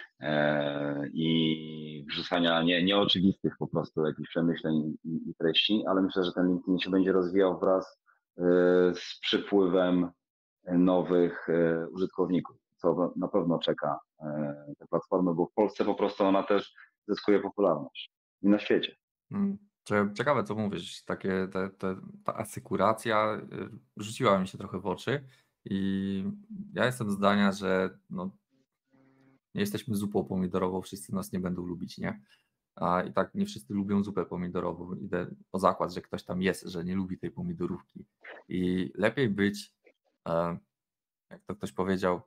E, I wrzucania nie, nieoczywistych po prostu jakichś przemyśleń i, i treści, ale myślę, że ten LinkedIn się będzie rozwijał wraz e, z przypływem nowych e, użytkowników, co na pewno czeka e, te platformy, bo w Polsce po prostu ona też zyskuje popularność i na świecie. Mm, cie- Ciekawe, co mówisz. Takie, te, te, ta asykuracja y, rzuciła mi się trochę w oczy i ja jestem zdania, że no, nie jesteśmy zupą pomidorową, wszyscy nas nie będą lubić, nie? A i tak nie wszyscy lubią zupę pomidorową. Idę o zakład, że ktoś tam jest, że nie lubi tej pomidorówki. I lepiej być, e, jak to ktoś powiedział,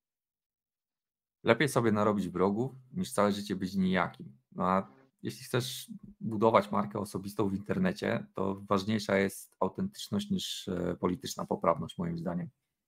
lepiej sobie narobić wrogów, niż całe życie być nijakim. No a jeśli chcesz budować markę osobistą w internecie, to ważniejsza jest autentyczność niż e, polityczna poprawność, moim zdaniem.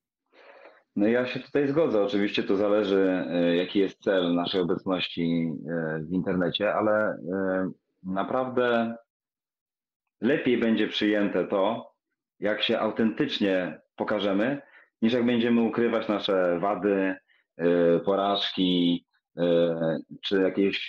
No ja się tutaj zgodzę. Oczywiście to zależy, e, jaki jest cel naszej obecności e, w internecie, ale e, naprawdę lepiej będzie przyjęte to, jak się autentycznie pokażemy, niż jak będziemy ukrywać nasze wady, y, porażki, y, czy jakieś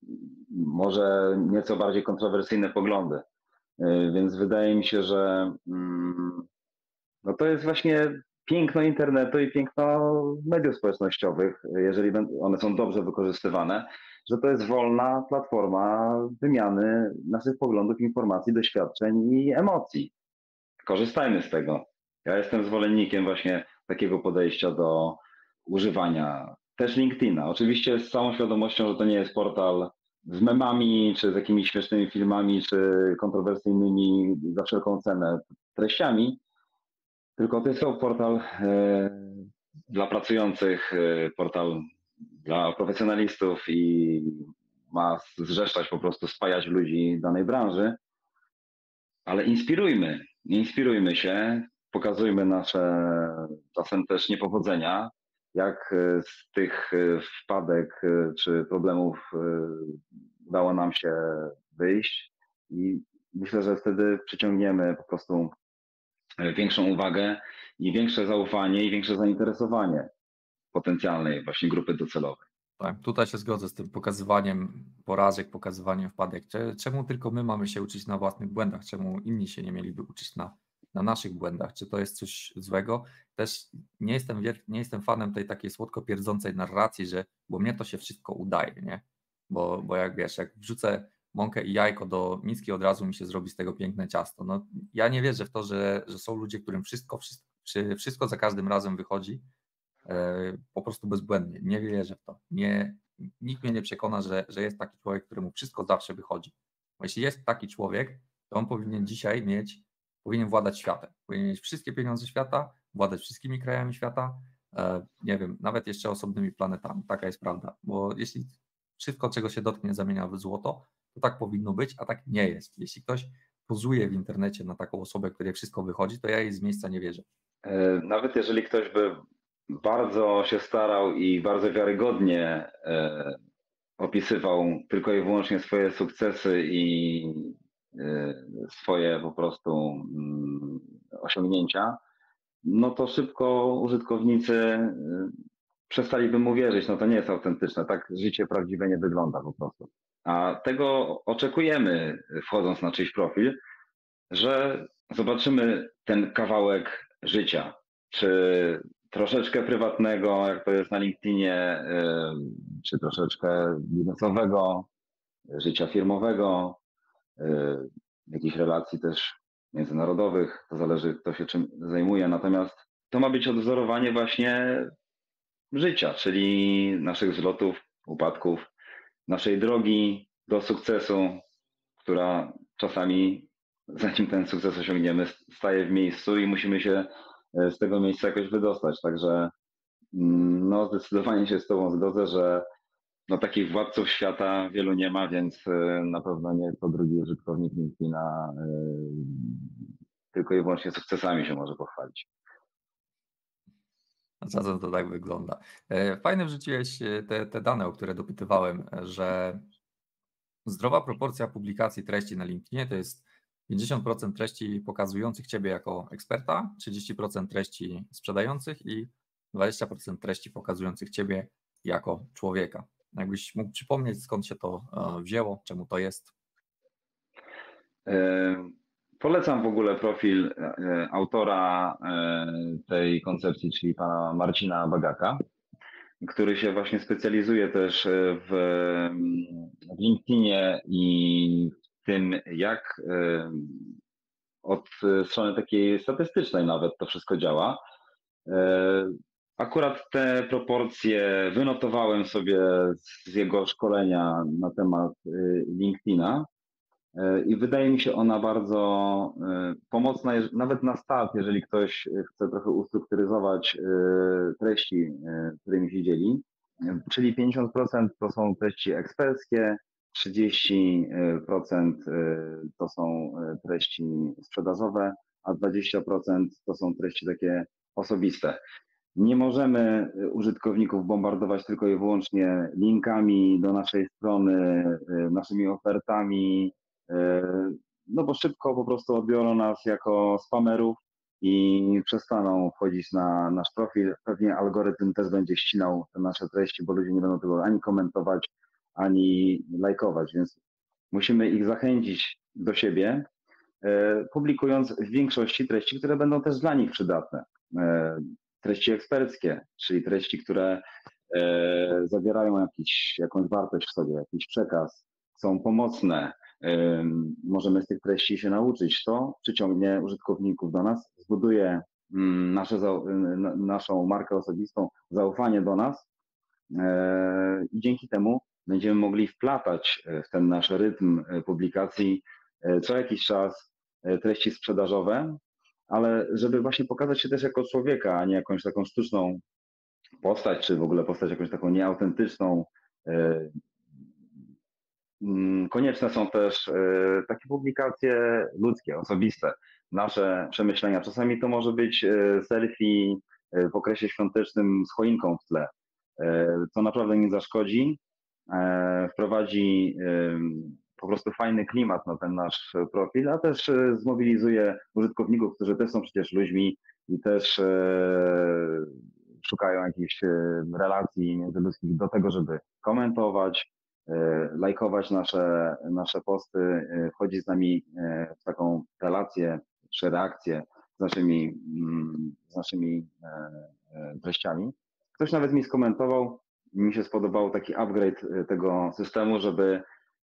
może nieco bardziej kontrowersyjne poglądy. Y, Więc wydaje mi się, że mm, no to jest właśnie piękno internetu i piękno mediów społecznościowych, jeżeli one są dobrze wykorzystywane, że to jest wolna platforma wymiany naszych poglądów, informacji, doświadczeń i emocji. Korzystajmy z tego. Ja jestem zwolennikiem właśnie takiego podejścia do używania też LinkedIna. Oczywiście z całą świadomością, że to nie jest portal z memami, czy z jakimiś śmiesznymi filmami, czy kontrowersyjnymi za wszelką cenę treściami, tylko to jest to portal e, dla pracujących, e, portal dla profesjonalistów i ma zrzeszczać po prostu, spajać ludzi danej branży. Ale inspirujmy, inspirujmy się, pokazujmy nasze czasem też niepowodzenia, jak e, z tych e, wpadek e, czy problemów e, udało nam się wyjść i myślę, że wtedy przyciągniemy po prostu e, większą uwagę i większe zaufanie i większe zainteresowanie potencjalnej właśnie grupy docelowej. Tak, tutaj się zgodzę z tym pokazywaniem porażek, pokazywaniem wpadek. Cze- Czemu tylko my mamy się uczyć na własnych błędach? Czemu inni się nie mieliby uczyć na, na naszych błędach? Czy to jest coś złego? Też nie jestem, wier- nie jestem fanem tej takiej słodko pierdzącej narracji, że bo mnie to się wszystko udaje, nie? Bo, bo jak wiesz, jak wrzucę mąkę i jajko do miski, od razu mi się zrobi z tego piękne ciasto. No, ja nie wierzę w to, że, że są ludzie, którym wszystko, wszystko, wszystko za każdym razem wychodzi e, po prostu bezbłędnie. Nie wierzę w to. Nie, nikt mnie nie przekona, że, że jest taki człowiek, któremu wszystko zawsze wychodzi. Bo jeśli jest taki człowiek, to on powinien dzisiaj mieć, powinien władać światem. Powinien mieć wszystkie pieniądze świata, władać wszystkimi krajami świata, e, nie wiem, nawet jeszcze osobnymi planetami. Taka jest prawda. Bo jeśli wszystko, czego się dotknie, zamienia w złoto, to tak powinno być, a tak nie jest. Jeśli ktoś pozuje w internecie na taką osobę, której wszystko wychodzi, to ja jej z miejsca nie wierzę. E, Nawet jeżeli ktoś by bardzo się starał i bardzo wiarygodnie e, opisywał tylko i wyłącznie swoje sukcesy i e, swoje po prostu mm, osiągnięcia, no to szybko użytkownicy e, przestaliby mu wierzyć. No to nie jest autentyczne. Tak życie prawdziwe nie wygląda po prostu. A tego oczekujemy, wchodząc na czyjś profil, że zobaczymy ten kawałek życia, czy troszeczkę prywatnego, jak to jest na LinkedInie, y, czy troszeczkę biznesowego, życia firmowego, y, jakichś relacji też międzynarodowych, to zależy, kto się czym zajmuje. Natomiast to ma być odwzorowanie właśnie życia, czyli naszych wzlotów, upadków, naszej drogi do sukcesu, która czasami, zanim ten sukces osiągniemy, staje w miejscu i musimy się z tego miejsca jakoś wydostać. Także mm, no, zdecydowanie się z Tobą zgodzę, że no, takich władców świata wielu nie ma, więc y, na pewno nie co drugi użytkownik LinkedIna y, tylko i wyłącznie sukcesami się może pochwalić. Czasem to tak wygląda. E, Fajnie wrzuciłeś e, te, te dane, o które dopytywałem, e, że zdrowa proporcja publikacji treści na LinkedInie to jest pięćdziesiąt procent treści pokazujących Ciebie jako eksperta, trzydzieści procent treści sprzedających i dwadzieścia procent treści pokazujących Ciebie jako człowieka. Jakbyś mógł przypomnieć, skąd się to e, wzięło, czemu to jest? E, Polecam w ogóle profil e, autora e, tej koncepcji, czyli pana Marcina Bagaka, który się właśnie specjalizuje też w, w LinkedInie i w tym, jak e, od strony takiej statystycznej nawet to wszystko działa. E, Akurat te proporcje wynotowałem sobie z jego szkolenia na temat e, LinkedIna. I wydaje mi się ona bardzo pomocna, nawet na start, jeżeli ktoś chce trochę ustrukturyzować treści, którymi się dzieli. Czyli pięćdziesiąt procent to są treści eksperckie, trzydzieści procent to są treści sprzedażowe, a dwadzieścia procent to są treści takie osobiste. Nie możemy użytkowników bombardować tylko i wyłącznie linkami do naszej strony, naszymi ofertami, no bo szybko po prostu odbiorą nas jako spamerów i przestaną wchodzić na nasz profil. Pewnie algorytm też będzie ścinał te nasze treści, bo ludzie nie będą tego ani komentować, ani lajkować, więc musimy ich zachęcić do siebie, publikując w większości treści, które będą też dla nich przydatne. Treści eksperckie, czyli treści, które zawierają jakiś, jakąś wartość w sobie, jakiś przekaz, są pomocne, możemy z tych treści się nauczyć. To przyciągnie użytkowników do nas, zbuduje nasze, naszą markę osobistą, zaufanie do nas i dzięki temu będziemy mogli wplatać w ten nasz rytm publikacji co jakiś czas treści sprzedażowe, ale żeby właśnie pokazać się też jako człowieka, a nie jakąś taką sztuczną postać, czy w ogóle postać jakąś taką nieautentyczną. Konieczne są też takie publikacje ludzkie, osobiste, nasze przemyślenia. Czasami to może być selfie w okresie świątecznym z choinką w tle, co naprawdę nie zaszkodzi, wprowadzi po prostu fajny klimat na ten nasz profil, a też zmobilizuje użytkowników, którzy też są przecież ludźmi i też szukają jakichś relacji międzyludzkich do tego, żeby komentować, lajkować nasze, nasze posty, wchodzić z nami w taką relację czy reakcję z naszymi, z naszymi treściami. Ktoś nawet mi skomentował, mi się spodobał taki upgrade tego systemu, żeby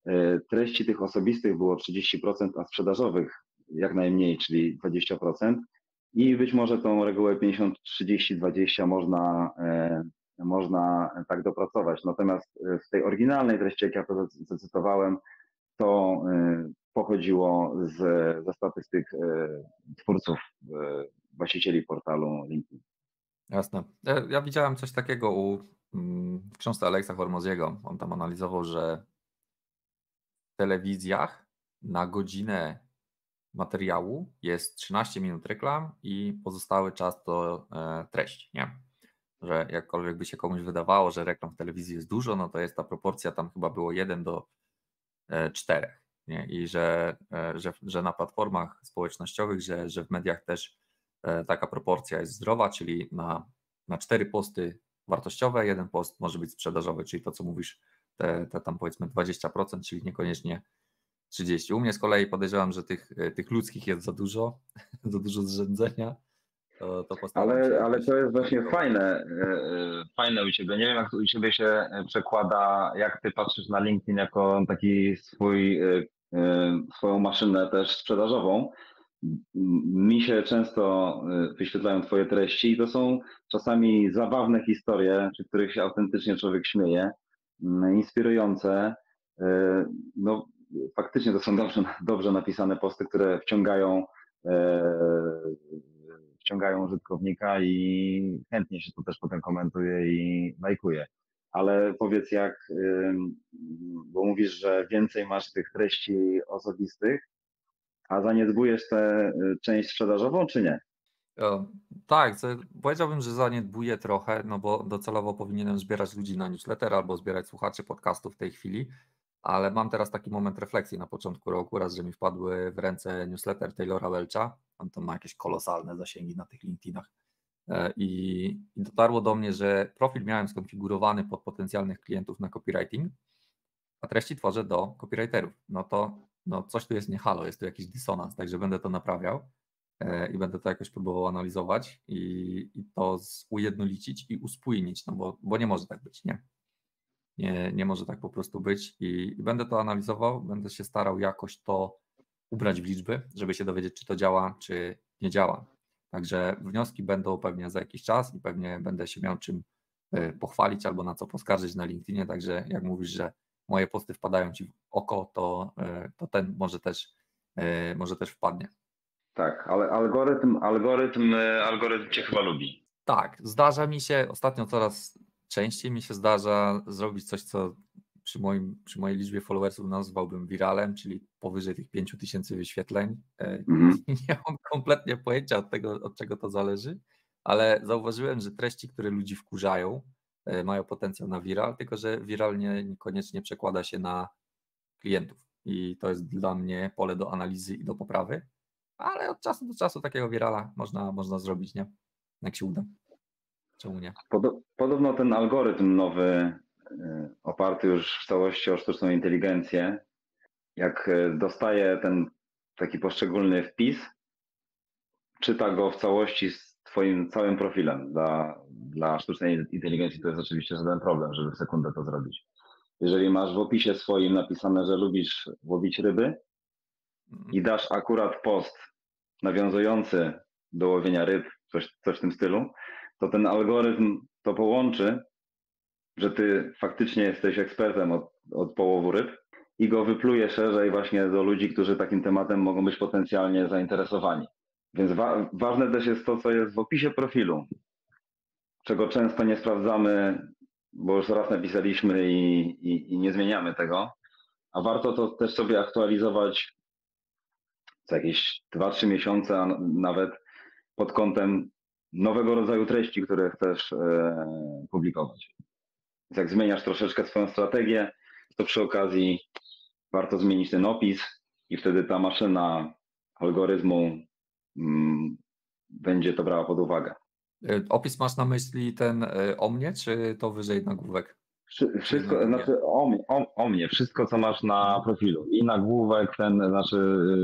treści tych osobistych było trzydzieści procent, a sprzedażowych jak najmniej, czyli dwadzieścia procent. I być może tą regułę pięćdziesiąt trzydzieści dwadzieścia można, można tak dopracować. Natomiast w tej oryginalnej treści, jak ja to zacytowałem, to pochodziło z, ze statystyk twórców, właścicieli portalu LinkedIn. Jasne. Ja, ja widziałem coś takiego u, w książce Alexa Hormoziego. On tam analizował, że w telewizjach na godzinę materiału jest trzynaście minut reklam i pozostały czas to treść, nie? Że jakkolwiek by się komuś wydawało, że reklam w telewizji jest dużo, no to jest ta proporcja, tam chyba było jeden do czterech, nie? I że, że, że na platformach społecznościowych, że, że w mediach też taka proporcja jest zdrowa, czyli na, na cztery posty wartościowe, jeden post może być sprzedażowy, czyli to, co mówisz, te, te tam powiedzmy dwadzieścia procent, czyli niekoniecznie trzydzieści. U mnie z kolei podejrzewam, że tych, tych ludzkich jest za dużo, za dużo zrzędzenia. To, to ale, ale to jest właśnie fajne, fajne u Ciebie. Nie wiem, jak to u Ciebie się przekłada, jak Ty patrzysz na LinkedIn jako taki swój, swoją maszynę też sprzedażową. Mi się często wyświetlają Twoje treści i to są czasami zabawne historie, przy których się autentycznie człowiek śmieje, inspirujące. No, faktycznie to są dobrze, dobrze napisane posty, które wciągają, wciągają użytkownika i chętnie się to też potem komentuje i lajkuje. Ale powiedz jak, bo mówisz, że więcej masz tych treści osobistych, a zaniedbujesz tę część sprzedażową, czy nie? O, tak, powiedziałbym, że zaniedbuję trochę, no bo docelowo powinienem zbierać ludzi na newsletter albo zbierać słuchaczy podcastów w tej chwili, ale mam teraz taki moment refleksji na początku roku, raz, że mi wpadły w ręce newsletter Taylora Welcha, on tam ma jakieś kolosalne zasięgi na tych LinkedInach i, i dotarło do mnie, że profil miałem skonfigurowany pod potencjalnych klientów na copywriting, a treści tworzę do copywriterów. No to no coś tu jest nie halo, jest tu jakiś dysonans, także będę to naprawiał i będę to jakoś próbował analizować i, i to ujednolicić i uspójnić, no bo, bo nie może tak być, nie? Nie, nie może tak po prostu być i, i będę to analizował, będę się starał jakoś to ubrać w liczby, żeby się dowiedzieć, czy to działa, czy nie działa. Także wnioski będą pewnie za jakiś czas i pewnie będę się miał czym pochwalić albo na co poskarżyć na LinkedInie, także jak mówisz, że moje posty wpadają Ci w oko, to, to ten może też, może też wpadnie. Tak, ale algorytm, algorytm, algorytm Cię chyba lubi. Tak, zdarza mi się, ostatnio coraz częściej mi się zdarza zrobić coś, co przy, moim, przy mojej liczbie followersów nazwałbym wiralem, czyli powyżej tych pięciu tysięcy wyświetleń. Mhm. Nie mam kompletnie pojęcia od tego, od czego to zależy, ale zauważyłem, że treści, które ludzi wkurzają, mają potencjał na viral, tylko że viral nie, niekoniecznie przekłada się na klientów i to jest dla mnie pole do analizy i do poprawy, ale od czasu do czasu takiego virala można, można zrobić, nie? Jak się uda. Czemu nie? Podobno ten algorytm nowy, oparty już w całości o sztuczną inteligencję, jak dostaje ten taki poszczególny wpis, czyta go w całości z Twoim całym profilem. Dla, dla sztucznej inteligencji to jest oczywiście żaden problem, żeby w sekundę to zrobić. Jeżeli masz w opisie swoim napisane, że lubisz łowić ryby i dasz akurat post nawiązujący do łowienia ryb, coś, coś w tym stylu, to ten algorytm to połączy, że ty faktycznie jesteś ekspertem od, od połowu ryb i go wypluje szerzej właśnie do ludzi, którzy takim tematem mogą być potencjalnie zainteresowani. Więc wa- ważne też jest to, co jest w opisie profilu, czego często nie sprawdzamy, bo już raz napisaliśmy i, i, i nie zmieniamy tego, a warto to też sobie aktualizować co jakieś dwa trzy miesiące, a nawet pod kątem nowego rodzaju treści, które chcesz e, publikować. Więc jak zmieniasz troszeczkę swoją strategię, to przy okazji warto zmienić ten opis i wtedy ta maszyna algorytmu mm, będzie to brała pod uwagę. Opis masz na myśli ten o mnie, czy to wyżej nagłówek? Wszystko, znaczy o, o, o mnie, wszystko co masz na profilu i nagłówek, ten, znaczy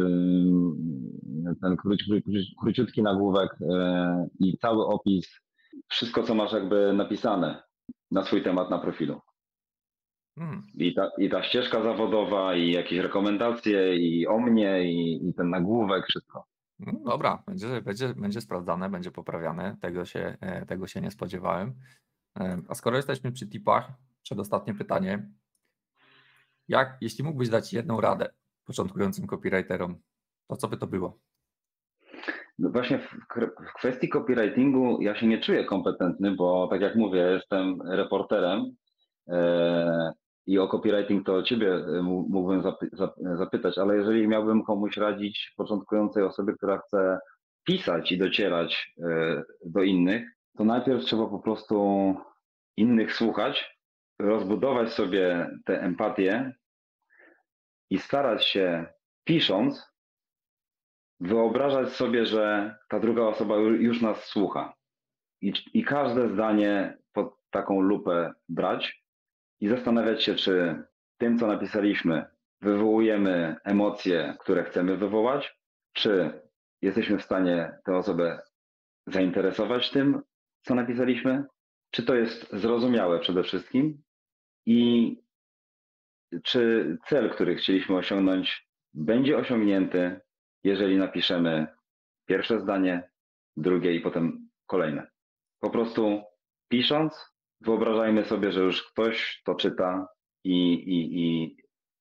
ten króci, króciutki nagłówek i cały opis, wszystko co masz jakby napisane na swój temat na profilu. Hmm. I ta, I ta ścieżka zawodowa, i jakieś rekomendacje, i o mnie, i, i ten nagłówek, wszystko. No dobra, będzie, będzie, będzie sprawdzane, będzie poprawiane. Tego się, e, tego się nie spodziewałem. E, A skoro jesteśmy przy tipach, przedostatnie pytanie. Jak, jeśli mógłbyś dać jedną radę początkującym copywriterom, to co by to było? No właśnie w, kre- w kwestii copywritingu ja się nie czuję kompetentny, bo tak jak mówię, jestem reporterem e, i o copywriting to ciebie e, mó- mógłbym zapy, zap- zapytać, ale jeżeli miałbym komuś radzić początkującej osobie, która chce pisać i docierać e, do innych, to najpierw trzeba po prostu innych słuchać, rozbudować sobie tę empatię i starać się, pisząc, wyobrażać sobie, że ta druga osoba ju- już nas słucha. I, I każde zdanie pod taką lupę brać i zastanawiać się, czy tym, co napisaliśmy, wywołujemy emocje, które chcemy wywołać, czy jesteśmy w stanie tę osobę zainteresować tym, co napisaliśmy, czy to jest zrozumiałe przede wszystkim i czy cel, który chcieliśmy osiągnąć, będzie osiągnięty, jeżeli napiszemy pierwsze zdanie, drugie i potem kolejne. Po prostu pisząc, wyobrażajmy sobie, że już ktoś to czyta i, i, i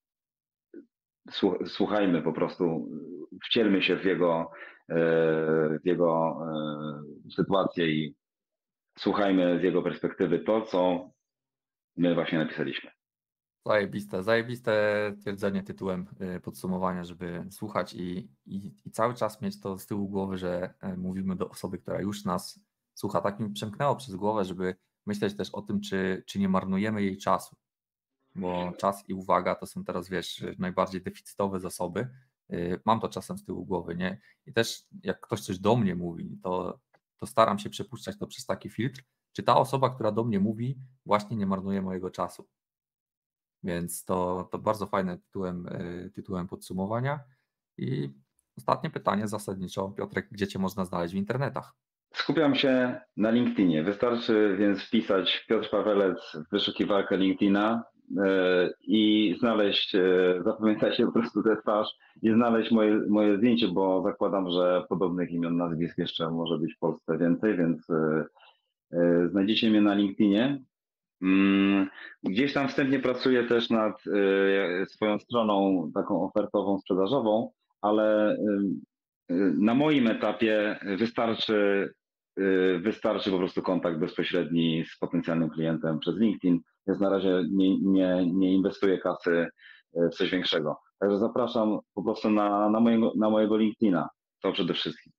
słu- słuchajmy po prostu, wcielmy się w jego, e, w jego e, sytuację i słuchajmy z jego perspektywy to, co my właśnie napisaliśmy. Zajebiste, zajebiste twierdzenie tytułem y, podsumowania, żeby słuchać i, i, i cały czas mieć to z tyłu głowy, że e, mówimy do osoby, która już nas słucha. Tak mi przemknęło przez głowę, żeby myśleć też o tym, czy, czy nie marnujemy jej czasu, bo czas i uwaga to są teraz, wiesz, najbardziej deficytowe zasoby. Y, Mam to czasem z tyłu głowy, nie? I też jak ktoś coś do mnie mówi, to, to staram się przepuszczać to przez taki filtr, czy ta osoba, która do mnie mówi, właśnie nie marnuje mojego czasu. Więc to, to bardzo fajne tytułem, y, tytułem podsumowania. I ostatnie pytanie zasadniczo, Piotrek, gdzie Cię można znaleźć w internetach? Skupiam się na LinkedInie. Wystarczy więc wpisać Piotr Pawelec w wyszukiwarkę LinkedIna e, i znaleźć, e, zapamiętajcie po prostu tę twarz i znaleźć moje, moje zdjęcie, bo zakładam, że podobnych imion, nazwisk jeszcze może być w Polsce więcej, więc e, e, znajdziecie mnie na LinkedInie. Mm, Gdzieś tam wstępnie pracuję też nad e, swoją stroną taką ofertową, sprzedażową, ale y, na moim etapie wystarczy, y, wystarczy po prostu kontakt bezpośredni z potencjalnym klientem przez LinkedIn, więc na razie nie, nie, nie inwestuję kasy y, w coś większego. Także zapraszam po prostu na, na, mojego, na mojego LinkedIna, to przede wszystkim.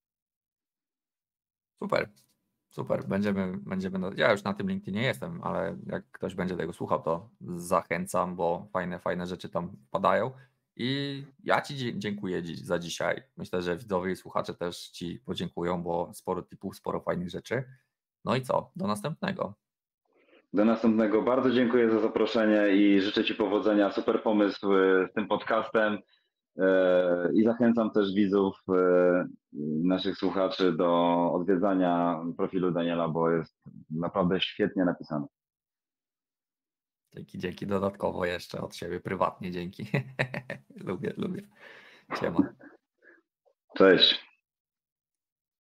Super, super. Będziemy, będziemy, na- ja już na tym LinkedInie jestem, ale jak ktoś będzie tego słuchał, to zachęcam, bo fajne, fajne rzeczy tam wpadają. I ja Ci dzie- dziękuję dziś, za dzisiaj. Myślę, że widzowie i słuchacze też Ci podziękują, bo sporo tipów, sporo fajnych rzeczy. No i co? Do następnego. Do następnego. Bardzo dziękuję za zaproszenie i życzę Ci powodzenia. Super pomysł y, z tym podcastem. E, I zachęcam też widzów, e, naszych słuchaczy do odwiedzania profilu Daniela, bo jest naprawdę świetnie napisany. Dzięki, dzięki dodatkowo jeszcze od siebie prywatnie, dzięki. Lubię, lubię. Siema. Cześć.